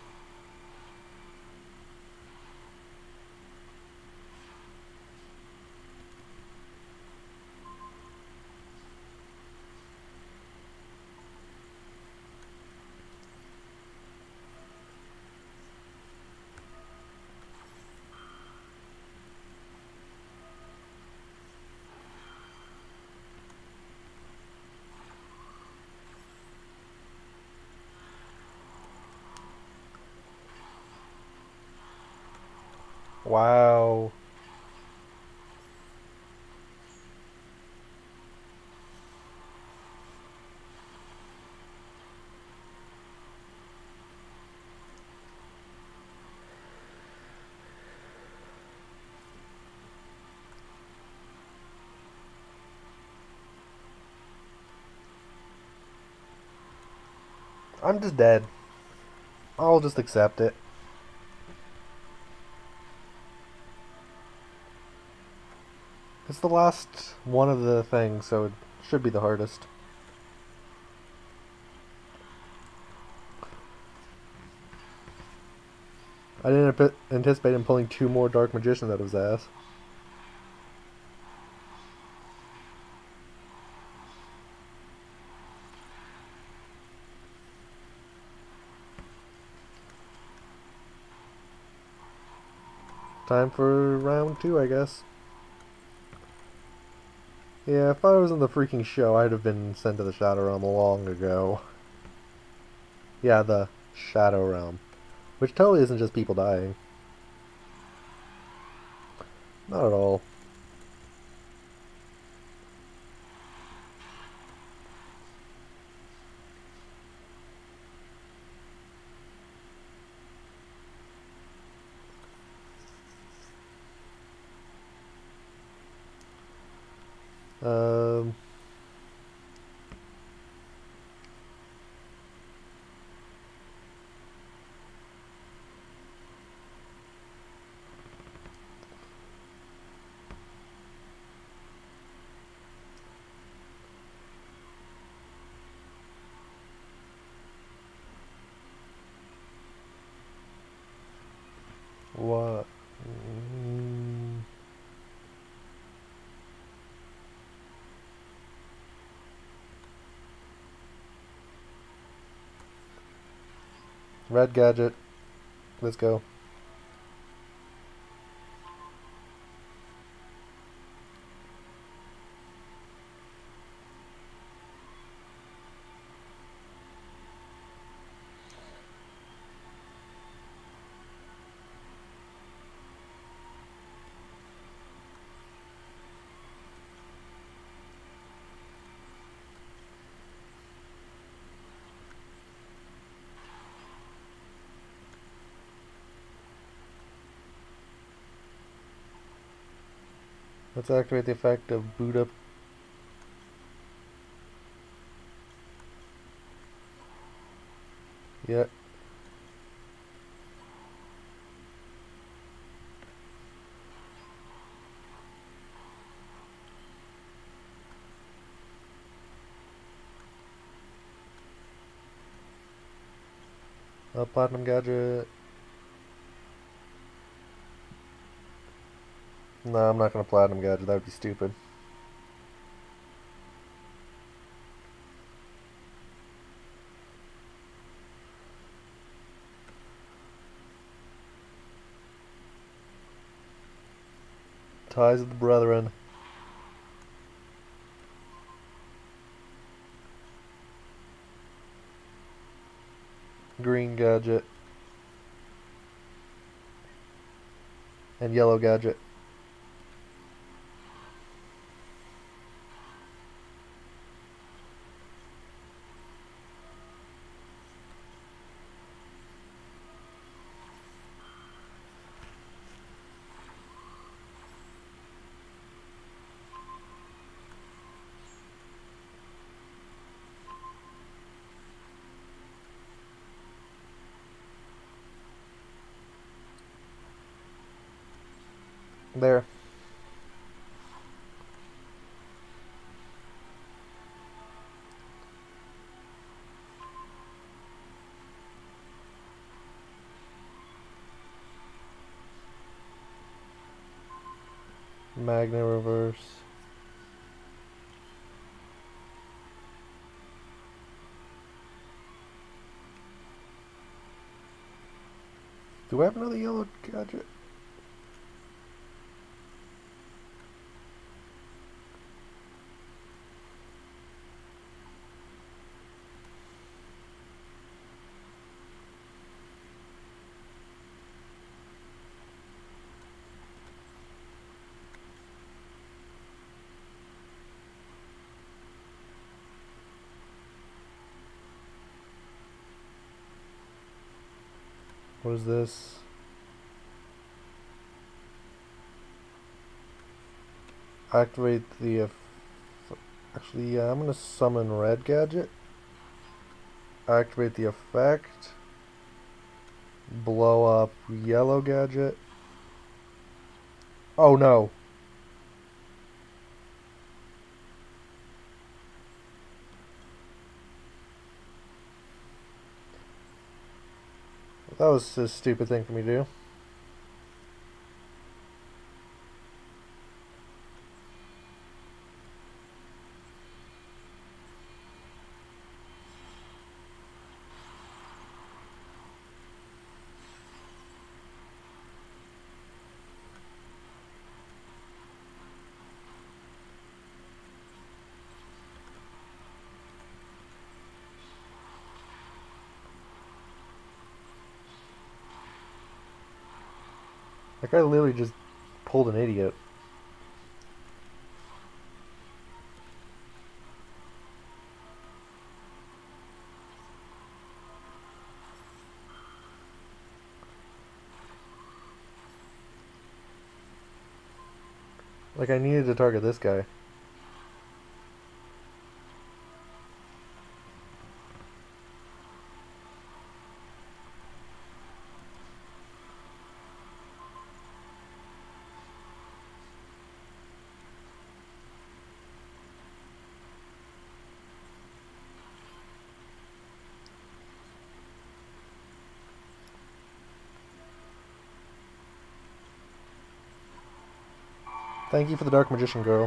Wow. I'm just dead. I'll just accept it. It's the last one of the things, so it should be the hardest. I didn't anticipate him pulling two more Dark Magicians out of his ass. Time for round two, I guess. Yeah, if I was in the freaking show, I'd have been sent to the Shadow Realm long ago. Yeah, the Shadow Realm. Which totally isn't just people dying. Not at all. Um... What? Mm. Red Gadget. Let's go. Let's activate the effect of boot up. Yeah. A Platinum Gadget. No, I'm not gonna Platinum Gadget, that would be stupid. Ties of the Brethren. Green Gadget. And Yellow Gadget. There. Magna reverse. Do I have another yellow gadget? What is this? Activate the... Uh, actually, yeah, I'm gonna summon red gadget. Activate the effect. Blow up yellow gadget. Oh no. That was a stupid thing for me to do. That guy literally just pulled an idiot. Like, I needed to target this guy. Thank you for the Dark Magician girl.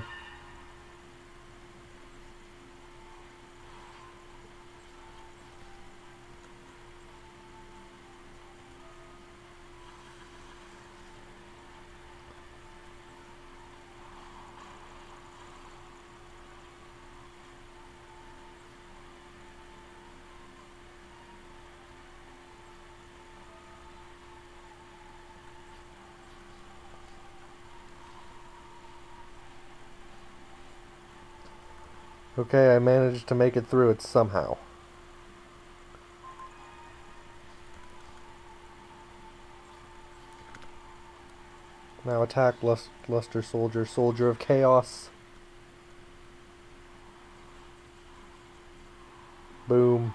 Okay, I managed to make it through it somehow. Now attack Lust Luster Soldier, Soldier of Chaos. Boom.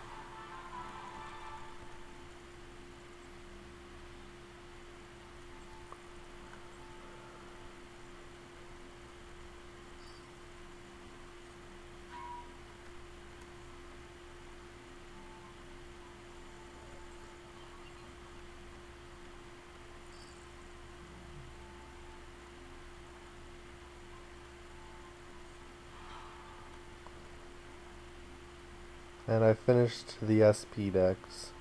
And I finished the S P decks.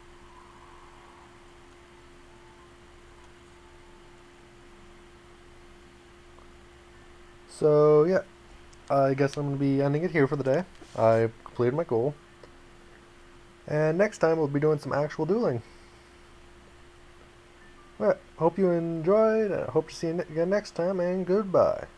So, yeah. I guess I'm going to be ending it here for the day. I completed my goal. And next time we'll be doing some actual dueling. Alright, hope you enjoyed. I hope to see you again next time, and goodbye.